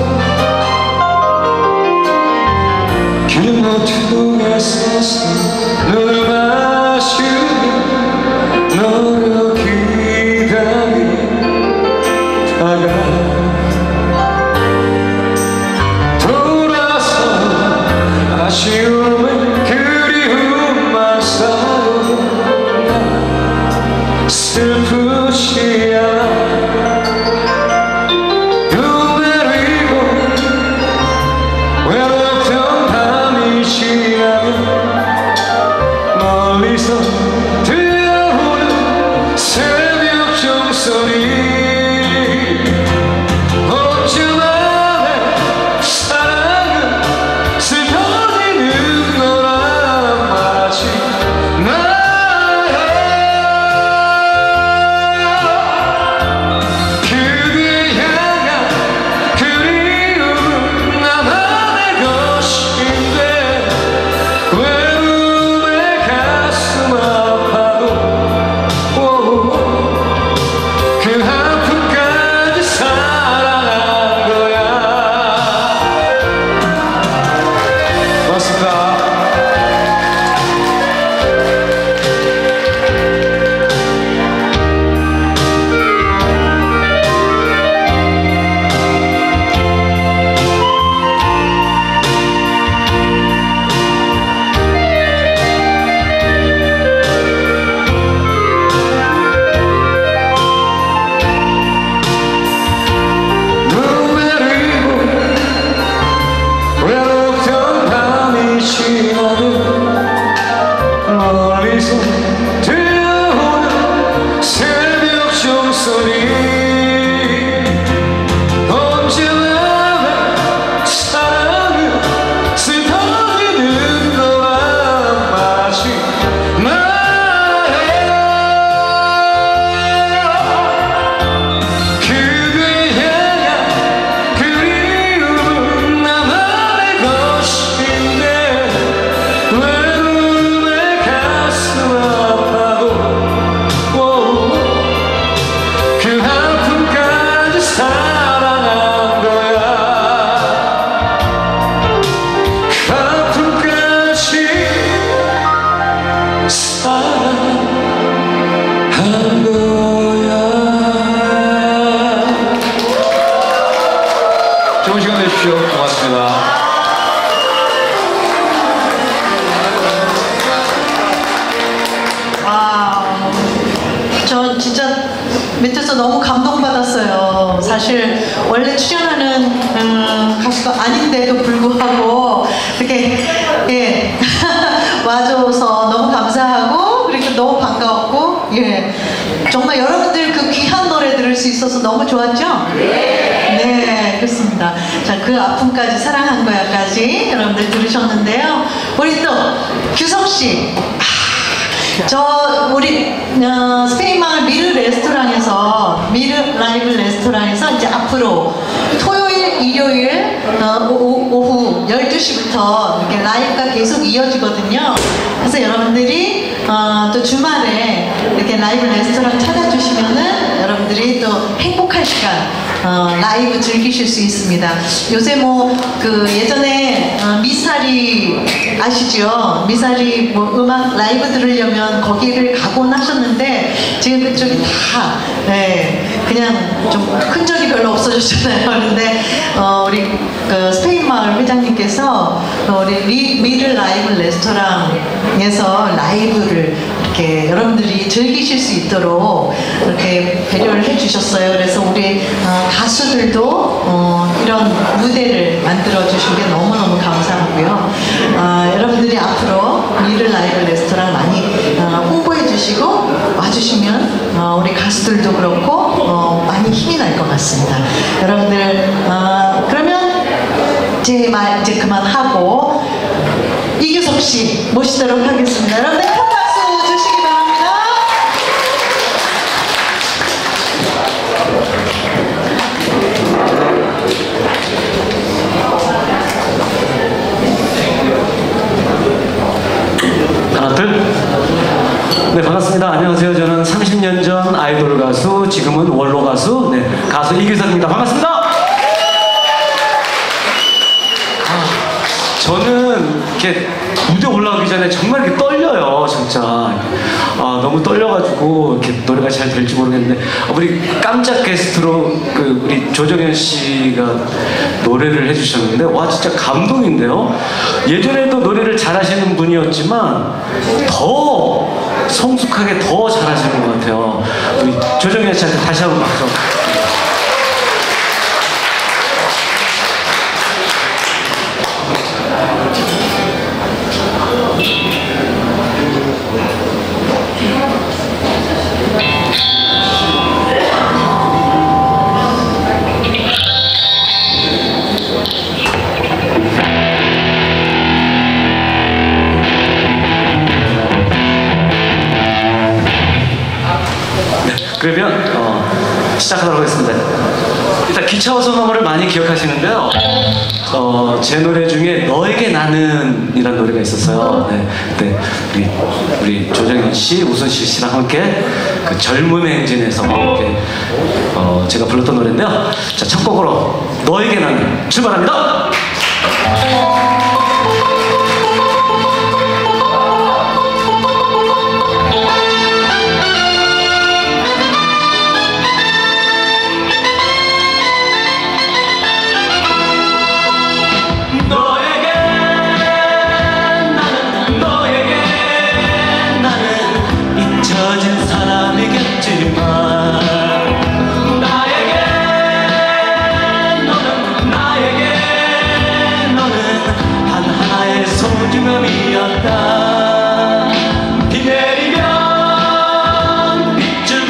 길모퉁에 서서 눈을 마시며 너를 기다리다가 돌아서 아쉬움을 그리움만 쌓여나 슬프지 않아 눈 내리고 외롭던 밤이 지나면 지나는 멀리서 들려오는 새벽 종소리 언제나 사랑을 스타이는 너란 마치 나의 그대 향한 그리움은 나만의 것인데 왜 내 가슴 아파도 그 아픔까지 사랑한 거야 그 아픔까지 사랑한 거야. 좋은 시간 되십시오. 고맙습니다. 아, 저 진짜 밑에서 너무 감동받았어요. 사실 원래 출연하는 음, 가수가 아닌데도 불구하고 이렇게 예 와줘서 너무 감사하고 그리고 너무 반가웠고 예 정말 여러분들 그 귀한 노래 들을 수 있어서 너무 좋았죠? 네, 그렇습니다. 자, 그 아픔까지 사랑한 거야까지 여러분들 들으셨는데요. 우리 또 규석 씨. 저 우리 어, 스페인 마을 미르 레스토랑에서 미르 라이브 레스토랑에서 이제 앞으로 토요일, 일요일 어, 오, 오후 열두 시부터 이렇게 라이브가 계속 이어지거든요. 그래서 여러분들이 어, 또 주말에 이렇게 라이브 레스토랑 찾아주시면은 여러분들이 또 행복한 시간 어, 라이브 즐기실 수 있습니다. 요새 뭐 그 예전에 어, 미사리 아시죠? 미사리 뭐 음악 라이브 들으려면 거기를 가곤 하셨는데 지금 그쪽이 다 네, 그냥 좀 큰 적이 별로 없어졌잖아요. 그런데 어, 우리 그 스페인 마을 회장님께서 우리 리, 미르 라이브 레스토랑에서 라이브를 이렇게 여러분들이 즐기실 수 있도록 이렇게 배려를 해주셨어요. 그래서 우리 어, 가수들도 어, 이런 무대를 만들어 주신 게 너무너무 감사하고요. 어, 여러분들이 앞으로 미르 라이브 레스토랑 많이 어, 홍보해 주시고 와주시면 어, 우리 가수들도 그렇고 어, 많이 힘이 날 것 같습니다. 여러분들 어, 그러면 제 말 이제 그만하고 이규석 씨 모시도록 하겠습니다. 여러분들 큰 박수 주시기 바랍니다. 하나 둘. 네, 반갑습니다. 안녕하세요. 저는 삼십 년 전 아이돌 가수, 지금은 원로 가수, 네, 가수 이규석입니다. 반갑습니다. 아, 저는 이렇게 무대 올라가기 전에 정말 이렇게 떨려요, 진짜. 아, 너무 떨려가지고 이렇게 노래가 잘 될지 모르겠는데 우리 깜짝 게스트로 그 우리 조정현 씨가 노래를 해주셨는데 와 진짜 감동인데요. 예전에도 노래를 잘하시는 분이었지만 더 성숙하게 더 잘하시는 것 같아요. 우리 조정현 씨한테 다시 한번 박수. 그러면 어, 시작하도록 하겠습니다. 일단 기차호소 너머를 많이 기억하시는데요. 어, 제 노래 중에 너에게 나는 이라는 노래가 있었어요. 네, 네, 우리, 우리 조정현 씨, 우순실 씨랑 함께 그 젊음의 행진에서 이렇게 어, 제가 불렀던 노래인데요. 자, 첫 곡으로 너에게 나는 출발합니다. 나에게 너는 나에게 너는 용암이었다. 비 내리면 빗줄기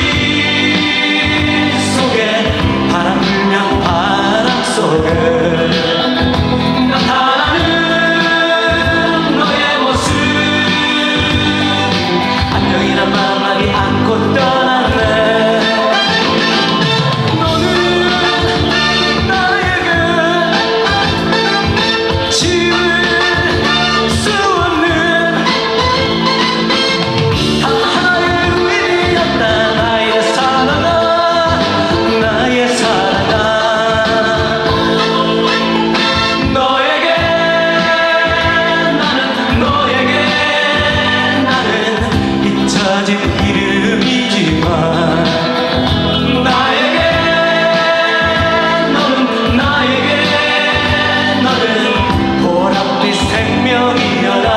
속에 바람 불면 바람 속에 나타나는 너의 모습 안녕이란 말이 안고 떠났네. 너는 나에게 지울 수 없는 단 하나의 의미였다. 나의 사랑아 나의 사랑아 너에게 나는 너에게 나는 잊혀진 이름이지만 나에게 너는 나에게 너는 보랏빛 생명이여라.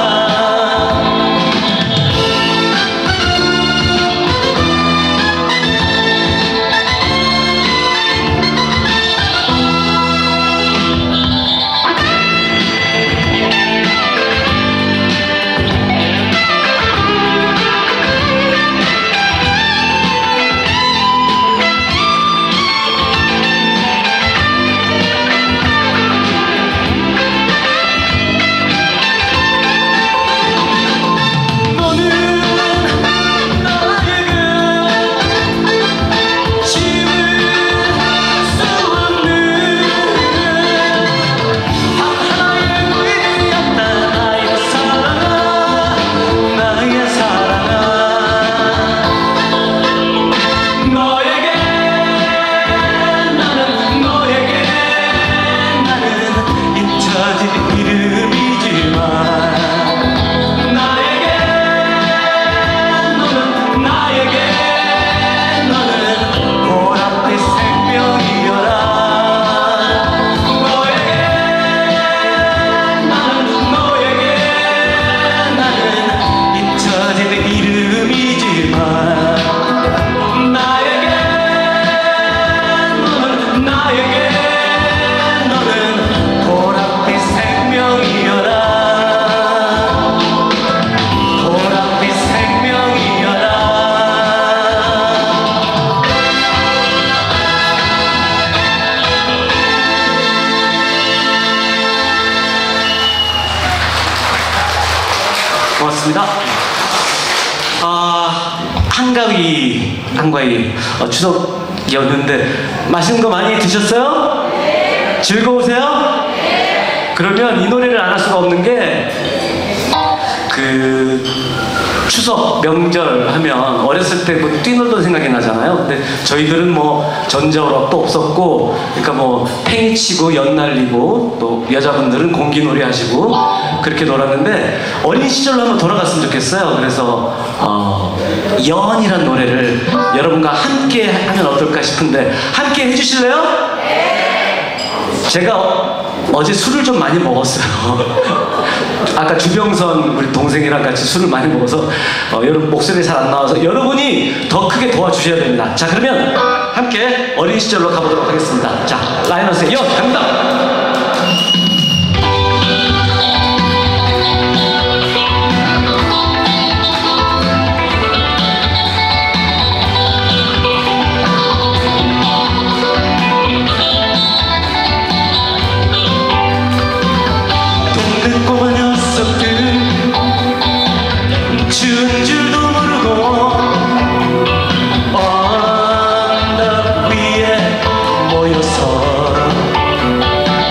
너는 나에게 지울 수 없는 단 하나의 의미였다. 나의 사랑아 나의 사랑아 너에게 나는 너에게 나는 잊혀진 이름이지만 나에게 너는 나에게 너는 보랏빛 생명이여라. 너에게 나는 너에게 나는 잊혀진 이름이지만 나에게 너는 나에게 너는 보랏빛 생명이여라. 보랏빛 생명이여라. 고맙습니다. 아, 한가위, 한가위 어, 추석이었는데 맛있는 거 많이 드셨어요? 즐거우세요? 그러면 이 노래를 안 할 수가 없는 게 그 추석 명절 하면 어렸을 때 뭐 뛰놀던 생각이 나잖아요. 근데 저희들은 뭐 전자오락도 없었고, 그러니까 뭐 팽이 치고 연 날리고 또 여자분들은 공기놀이 하시고 그렇게 놀았는데 어린 시절로 한번 돌아갔으면 좋겠어요. 그래서 어, 연이란 노래를 여러분과 함께 하면 어떨까 싶은데 함께 해주실래요? 제가 어, 어제 술을 좀 많이 먹었어요. 아까 주병선 우리 동생이랑 같이 술을 많이 먹어서 어, 여러분 목소리 잘 안 나와서 여러분이 더 크게 도와주셔야 됩니다. 자, 그러면 함께 어린 시절로 가보도록 하겠습니다. 자, 라이너스의 연 갑니다. 꼬마 녀석들 추운 줄도 모르고 언덕 위에 모여서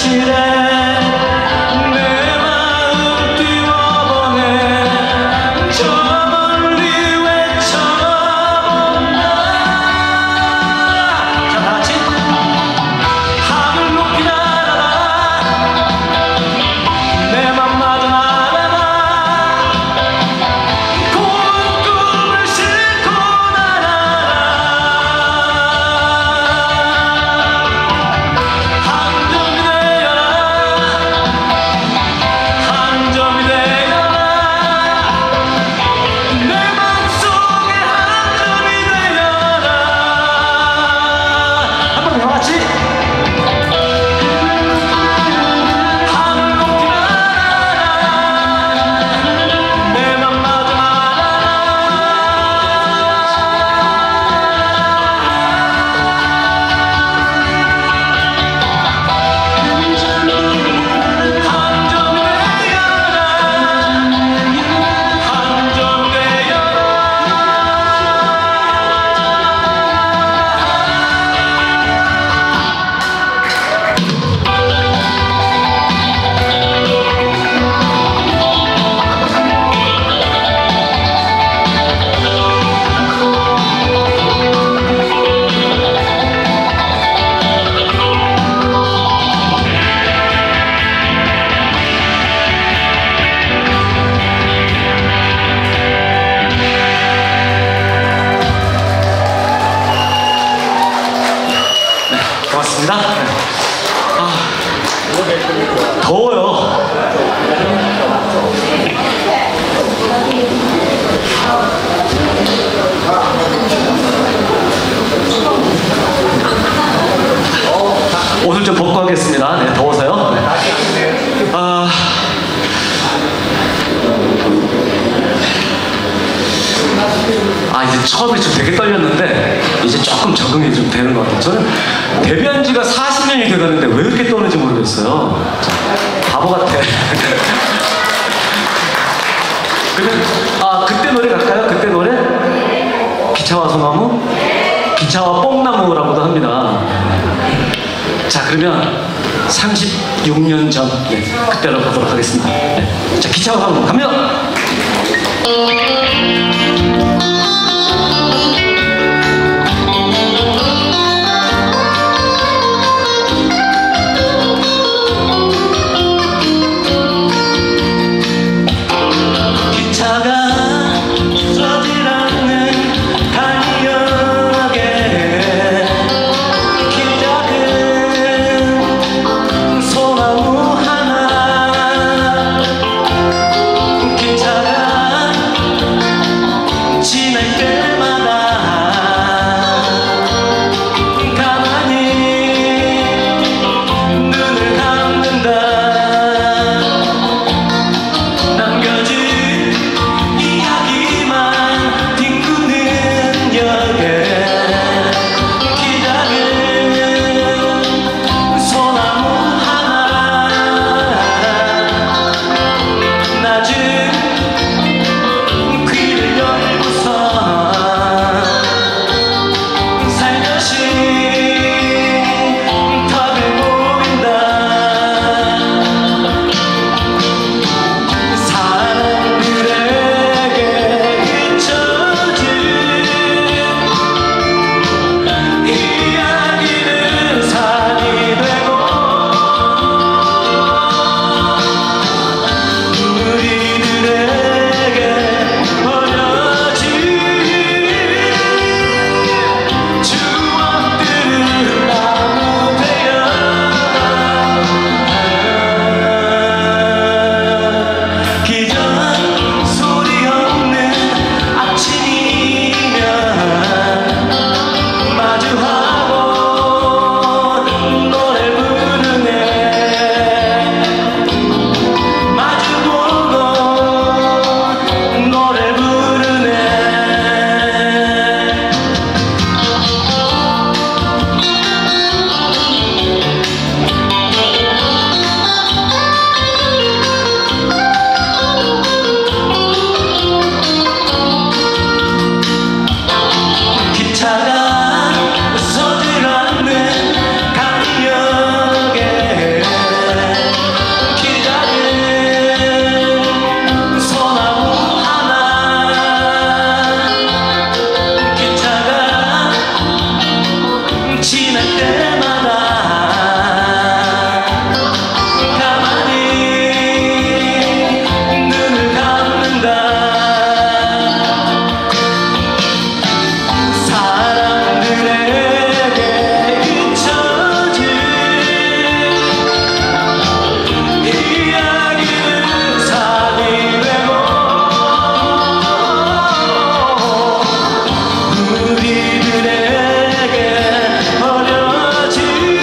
고맙습니다. 아, 더워요. 옷을 좀 벗고 하겠습니다. 네, 더워서요. 아, 아 이제 처음에 좀 되게 떨렸는데 이제 조금 적응이 좀 되는 것 같아요. 저는 데뷔한 지가 사십 년이 돼가는데 왜 이렇게 떠는지 모르겠어요. 바보 같아. 그러면 아 그때 노래 갈까요? 그때 노래? 기차와 소나무? 기차와 뽕나무라고도 합니다. 자 그러면 삼십육 년 전 네, 그때로 가도록 하겠습니다. 네. 자 기차와 소나무 갑니다. 기차가 지날 때마다 가만히 눈을 감는다. 사람들에게 잊혀질 이야기를 살리려고 우리들에게 버려진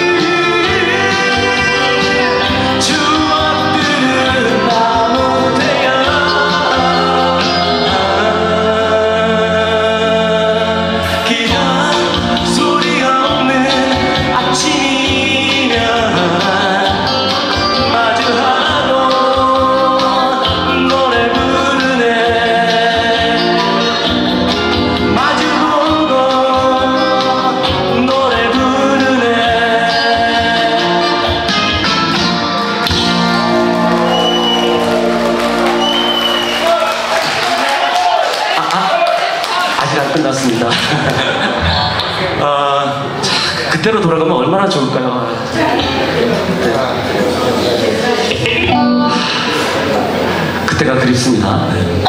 추억들은 아무 데야 그냥 소리 없는 아침이면 마주하고 노래 부르네. 마주보고 노래 부르네. 아, 아, 아직 안 끝났습니다. 아, 자, 그때로 돌아가면 얼마나 좋을까요? 그때가 그립습니다. 네.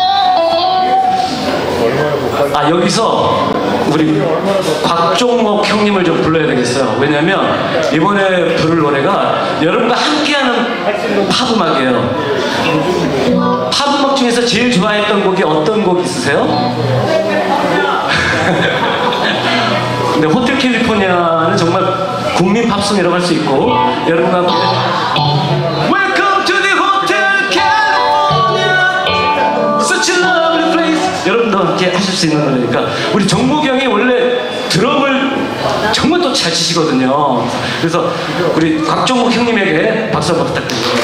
아, 여기서 우리 곽종목 형님을 좀 불러야 되겠어요. 왜냐면 이번에 부를 노래가 여러분과 함께하는 팝 음악이에요. 팝 음악 중에서 제일 좋아했던 곡이 어떤 곡 있으세요? 근데 호텔 캘리포니아는 정말 국민 팝송이라고 할 수 있고, 여러분과 함께 Welcome to the Hotel California, such a lovely place. 여러분도 함께 하실 수 있는 노래니까. 우리 정목이 형이 원래 드럼을 정말 또 잘 치시거든요. 그래서 우리 곽종목 형님에게 박수 한번 부탁드립니다.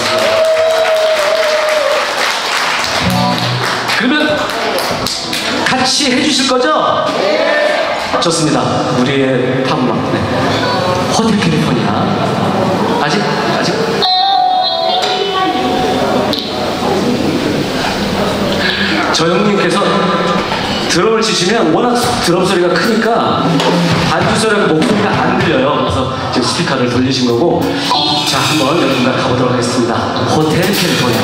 그러면 같이 해주실 거죠? 좋습니다. 우리의 팝음악. 네. 호텔 캘리포니아. 아직? 아직? 저 형님께서 드럼을 치시면 워낙 드럼 소리가 크니까 반주 소리가 목소리가 안 들려요. 그래서 지금 스피커를 돌리신 거고. 자, 한번 여러분과 가보도록 하겠습니다. 호텔 캘리포니아.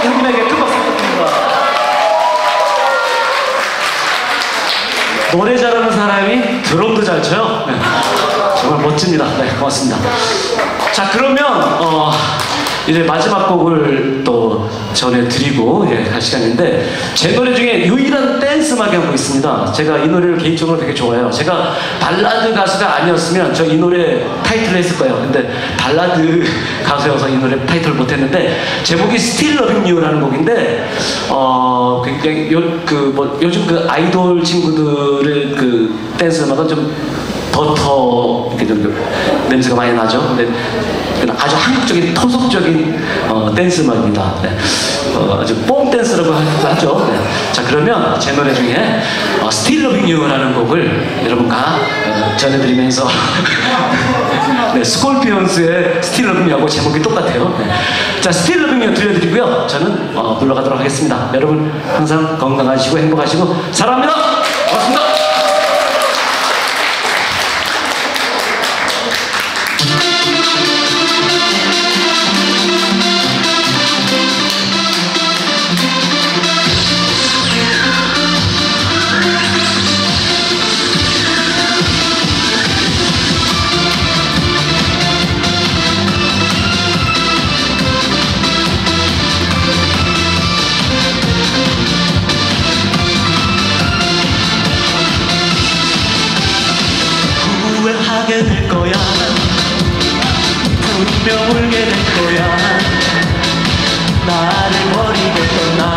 형님에게 큰 박수 부탁드립니다. 노래 잘하는 사람이 드럼도 잘 쳐요. 네. 정말 멋집니다. 네, 고맙습니다. 자, 그러면 어, 이제 마지막 곡을 또 전해드리고 예, 할 시간인데, 제 노래 중에 유일한 댄스 음악이 한 곡 있습니다. 제가 이 노래를 개인적으로 되게 좋아해요. 제가 발라드 가수가 아니었으면 저 이 노래 타이틀을 했을 거예요. 근데 발라드 가수여서 이 노래 타이틀을 못했는데, 제목이 Still Loving You라는 곡인데, 어, 굉장히 요, 그, 뭐, 요즘 그 아이돌 친구들의 그 댄스 음악은 좀 버터 이렇게 좀 냄새가 많이 나죠. 근데 아주 한국적인 토속적인 어, 댄스 음악입니다. 네. 어, 아주 뽕 댄스라고 하죠. 네. 자, 그러면 제 노래 중에 어, Still Loving You라는 곡을 여러분과 어, 전해드리면서 네, 스콜피온스의 Still Loving You하고 제목이 똑같아요. 네. 자, Still Loving You 들려드리고요. 저는 어, 물러가도록 하겠습니다. 여러분 항상 건강하시고 행복하시고 사랑합니다. 고맙습니다. 후회하게 될 거야. 분명 울게 될 거야. 나를 버리고 떠나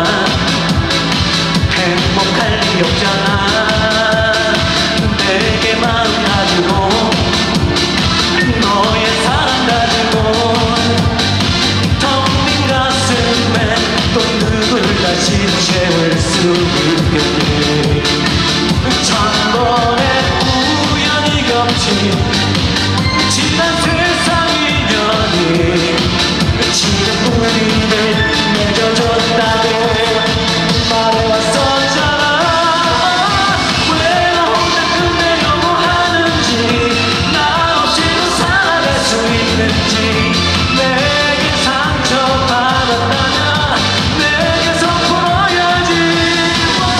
행복할 리 없잖아. 내게 마음 가지고 너의 사랑 가지고 텅 빈 가슴에 또 누굴 다시 채울 수 있겠니. 천번의 우연이 겹친 지난 세상 인연이 지는 우리를 맺어줬다고 말해왔었잖아. 왜 혼자 끝내려고 하는지, 나 없이도 살아갈 수 있는지. 내게 상처받았다면 내게서 풀어야지.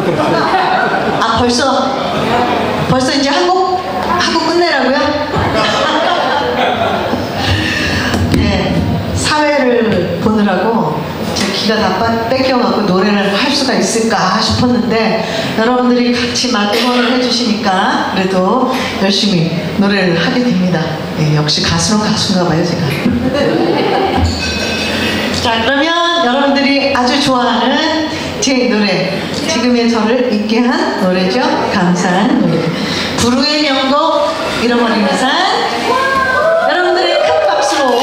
아 벌써 벌써 이제 한 곡 하고 끝내라고요? 네, 사회를 보느라고 제 기가 다 빠- 뺏겨갖고 노래를 할 수가 있을까 싶었는데 여러분들이 같이 막 응원을 해주시니까 그래도 열심히 노래를 하게 됩니다. 네, 역시 가수는 가수인가 봐요 제가. 자 그러면 여러분들이 아주 좋아하는 제 노래, 지금의 저를 잊게 한 노래죠. 감사한 노래, 부르의 명곡 잃어버린 우산. 여러분들의 큰 박수로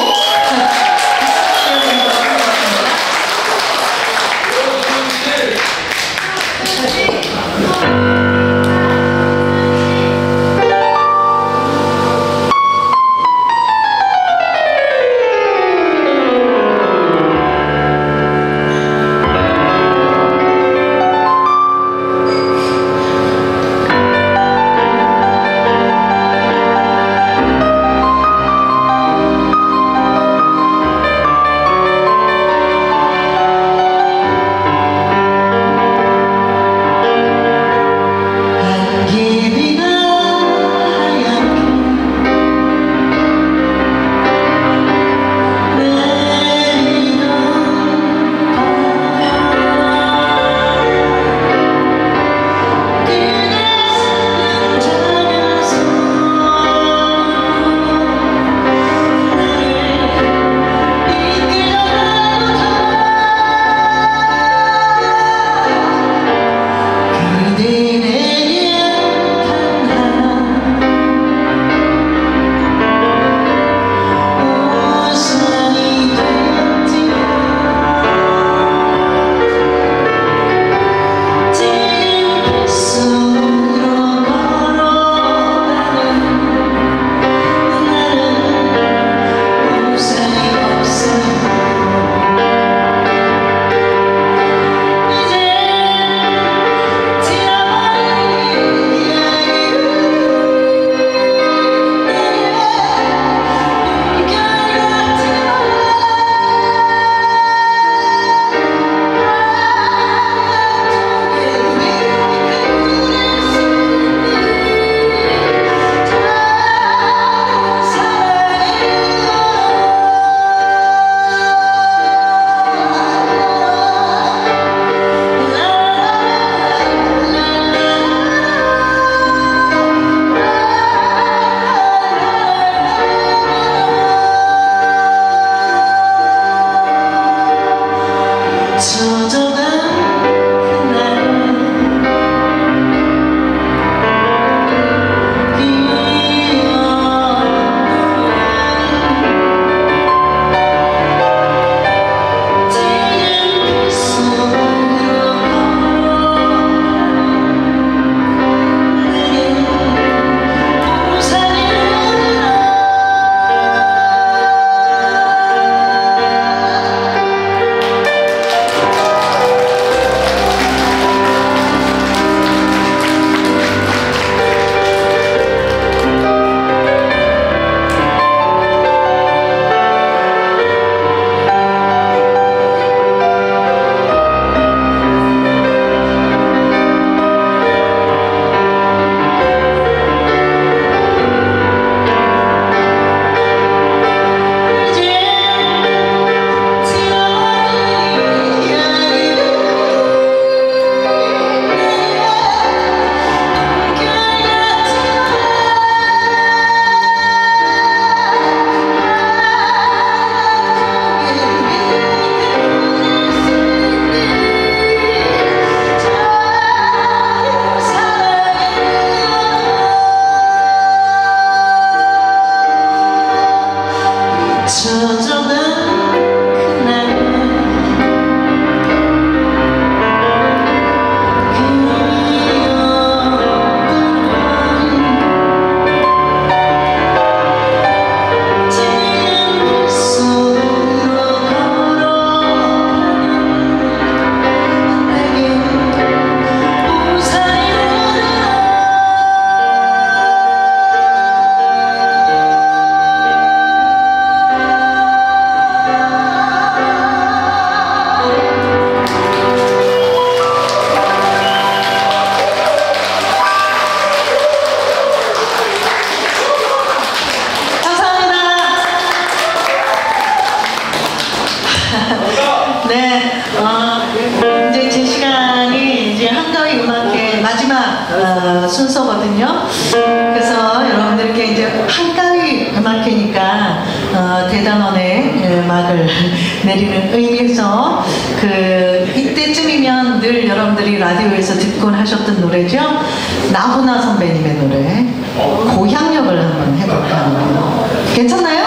네, 어, 이제 제 시간이 이제 한가위 음악회 마지막 어, 순서거든요. 그래서 여러분들께 이제 한가위 음악회니까 어, 대단원의 음악을 내리는 의미에서 그 이때쯤이면 늘 여러분들이 라디오에서 듣곤 하셨던 노래죠. 나훈아 선배님의 노래 고향역을 한번 해볼까 합니다. 괜찮나요?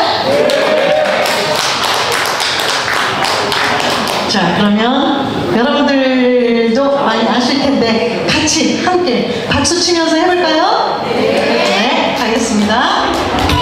자, 그러면 여러분들도 많이 아실 텐데 같이 함께 박수 치면서 해볼까요? 네, 가겠습니다.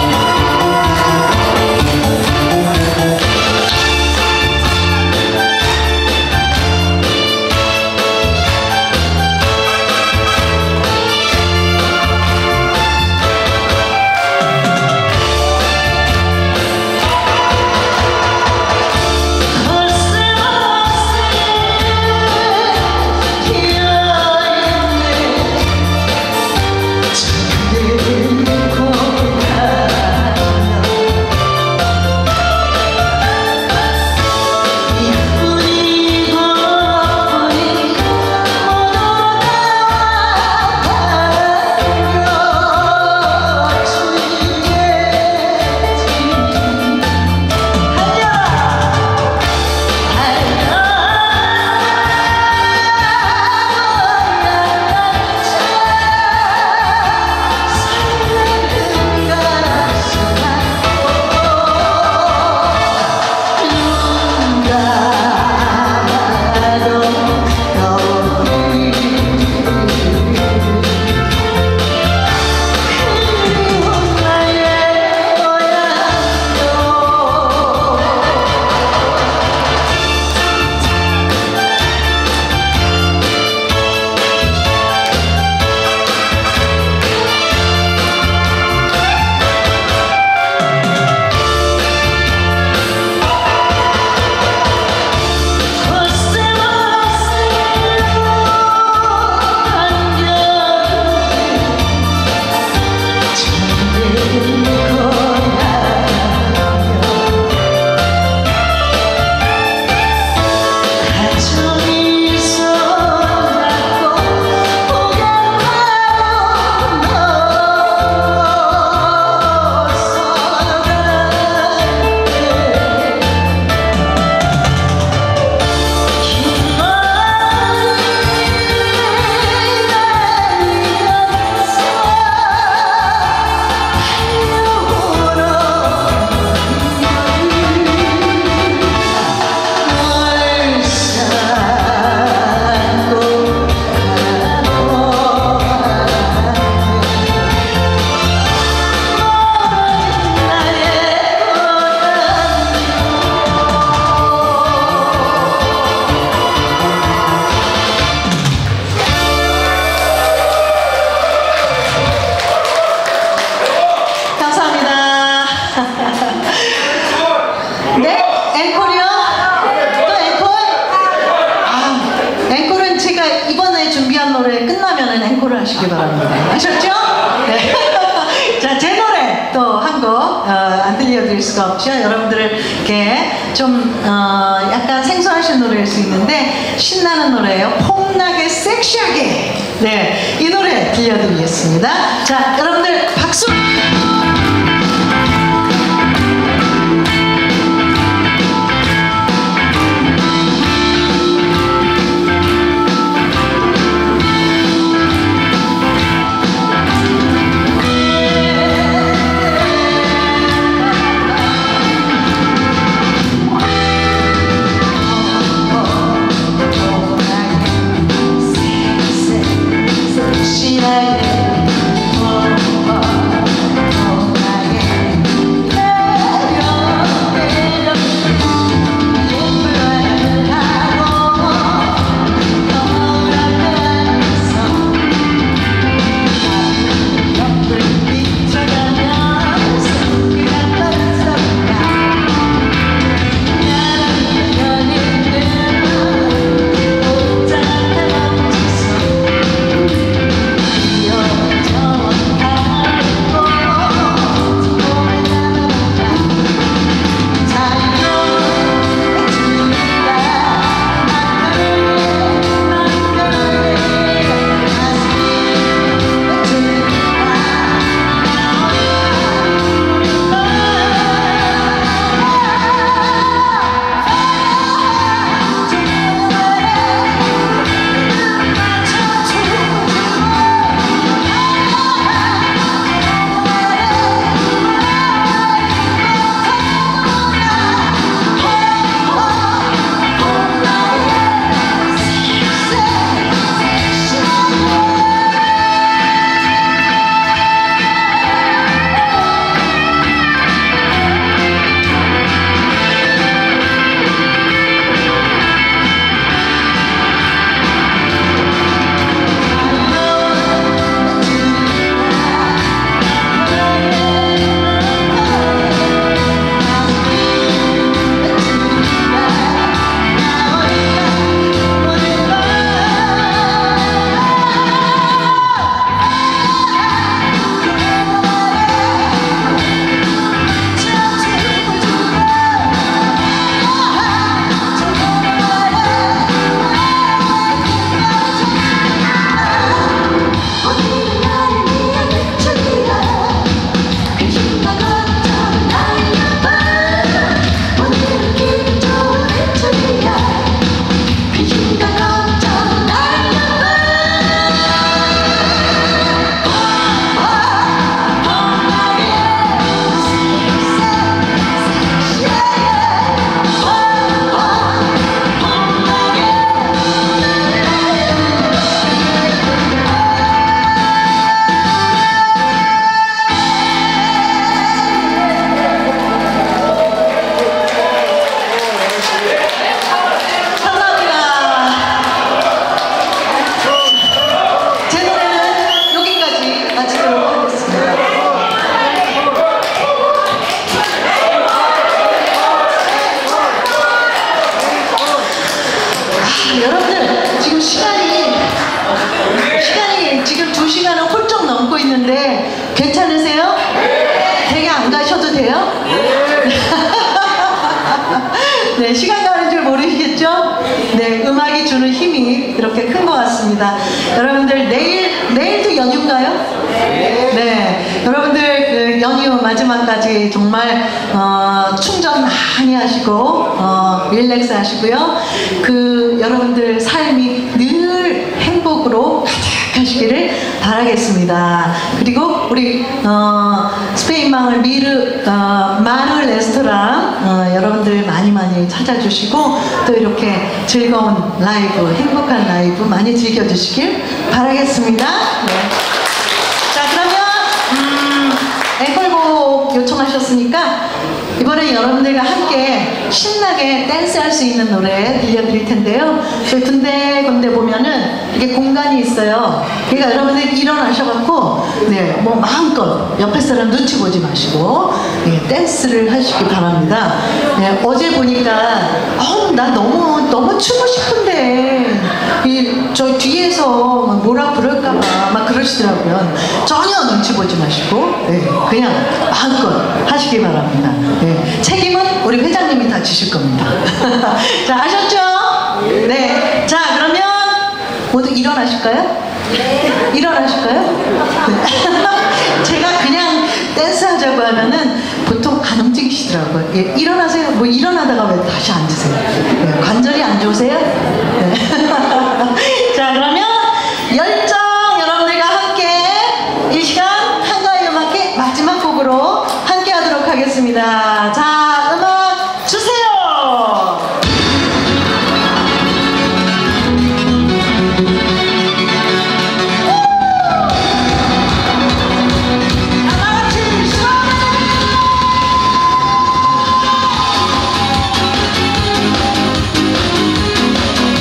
하시기 바랍니다. 아셨죠? 네. 자, 제 노래 또 한 곡 안 들려드릴 수가 없죠. 여러분들께 좀 어, 약간 생소하신 노래일 수 있는데 신나는 노래예요. 폼나게 섹시하게. 네, 이 노래 들려드리겠습니다. 자, 여러분들 박수. 섹시하게 여러분들 지금 시간이 시간이 지금 두 시간을 훌쩍 넘고 있는데 괜찮으세요? 되게 안 가셔도 돼요? 네, 시간 가는 줄 모르시겠죠? 네, 음악이 주는 힘이 이렇게 큰 것 같습니다. 여러분들 내일 내일도 연휴인가요? 네, 여러분들 그 연휴 마지막까지 정말 어, 충전 많이 하시고 어, 릴렉스 하시고요. 그 여러분들 삶이 늘 행복으로 가득하시기를 바라겠습니다. 그리고 우리 어, 스페인 마을 미르 어, 마르 레스토랑 어, 여러분들 많이 많이 찾아주시고 또 이렇게 즐거운 라이브, 행복한 라이브 많이 즐겨주시길 바라겠습니다. 네. 자, 그러면 음, 앵콜곡 요청하셨으니까 이번에 여러분들과 함께 신나게 댄스할 수 있는 노래 들려드릴 텐데요. 저희 군데군데 보면은 이게 공간이 있어요. 그러니까 여러분들 일어나셔갖고 네, 뭐 마음껏 옆에 사람 눈치 보지 마시고 네, 댄스를 하시기 바랍니다. 네, 어제 보니까 어우, 나 너무 너무 추고 싶은데 이 저 뒤에서 뭐라 그럴까봐 막 그러시더라고요. 전혀 눈치 보지 마시고 네, 그냥 마음껏 하시기 바랍니다. 네, 책임은 우리 회장님이 다 지실 겁니다. 자, 아셨죠? 네. 자, 그러면 모두 일어나실까요? 일어나실까요? 네. 제가 그냥 댄스 하자고 하면은 보통 안 움직이시더라고요. 예, 일어나세요. 뭐 일어나다가 왜 다시 앉으세요? 네, 관절이 안 좋으세요? 네. 자, 그러면 열정 여러분들과 함께 이 시간 한가위 음악회 마지막 곡으로 함께 하도록 하겠습니다. 자, 음악 주세요. 내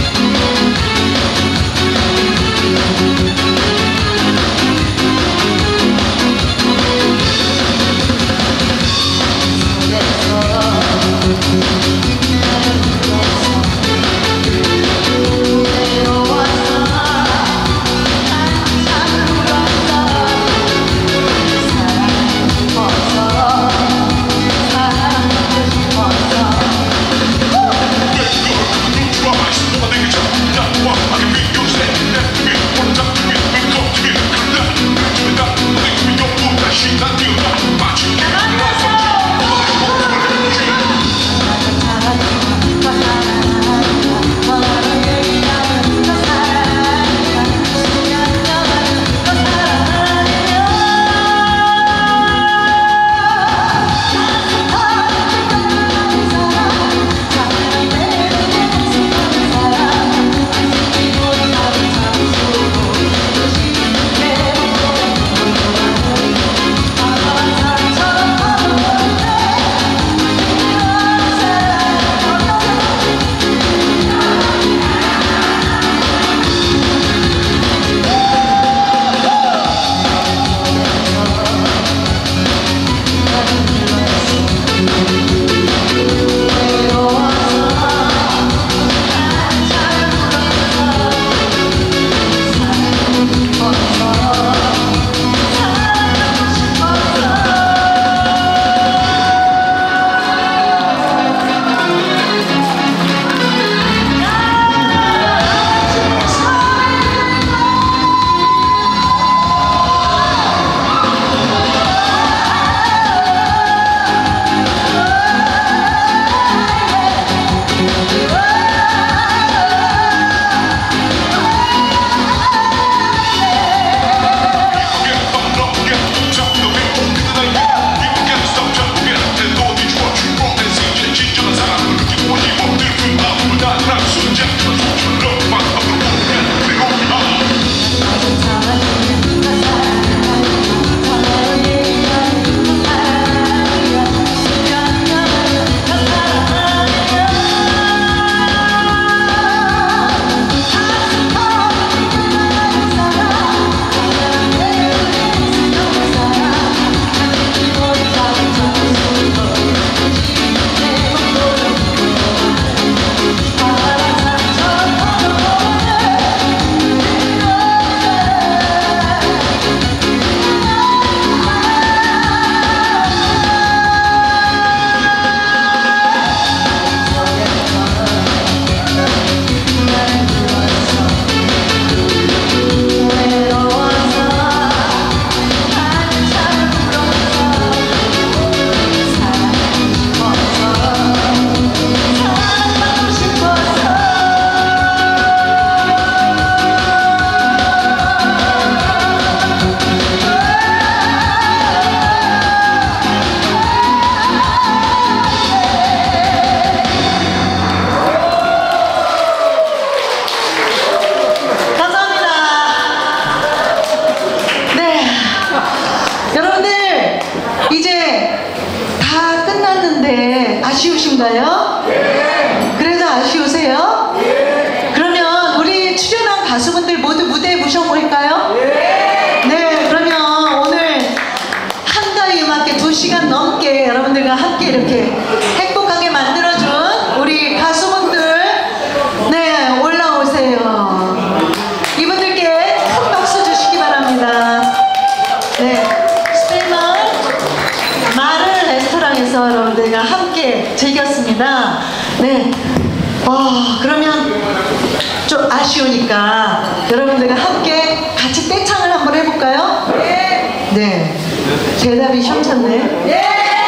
가수분들 모두 무대에 모셔볼까요? 네, 그러면 오늘 한가위 음악회 두 시간 넘게 여러분들과 함께 이렇게 행복하게 만들어준 우리 가수분들, 네, 올라오세요. 이분들께 큰 박수 주시기 바랍니다. 네, 스페인마을 마를 레스토랑에서 여러분들과 함께 즐겼습니다. 네, 와, 그러면 좀 아쉬우니까 여러분들과 함께 같이 떼창을 한번 해볼까요? 네. 네. 대답이 시원찮네. 네.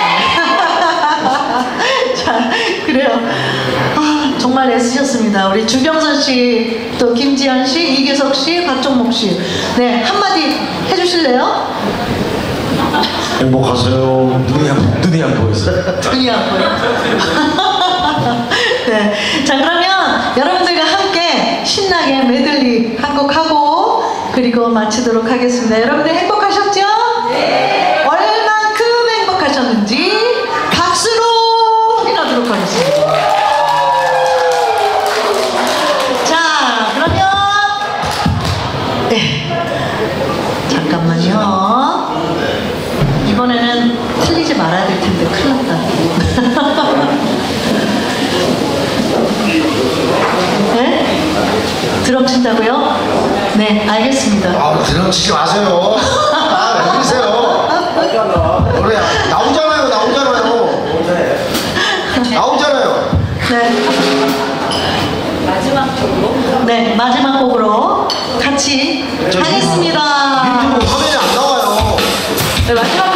자, 그래요. 아, 정말 애쓰셨습니다. 우리 주병선 씨, 또 김지현 씨, 이규석 씨, 박종목 씨. 네, 한마디 해주실래요? 행복하세요. 눈이 안, 눈이 안 보였어요. 눈이 안 보여. 네. 자, 그러면 여러분들과 함께 신나게 메들리 한 곡 하고 그리고 마치도록 하겠습니다. 여러분들 행복하셨죠? 네. 얼만큼 행복하셨는지 박수로 확인하도록 하겠습니다. 자, 그러면 네. 잠깐만요. 이번에는 틀리지 말아야 될 텐데 큰일 났다. 네? 드럼 친다고요? 네, 알겠습니다. 아, 드럼 치지 마세요. 아, 왜 그러세요? 노래 나오잖아요, 나오잖아요. 나오잖아요. 네. 마지막 곡으로? 네, 마지막 곡으로 같이 하겠습니다. 유튜브 화면에 안 나와요. 네, 마지막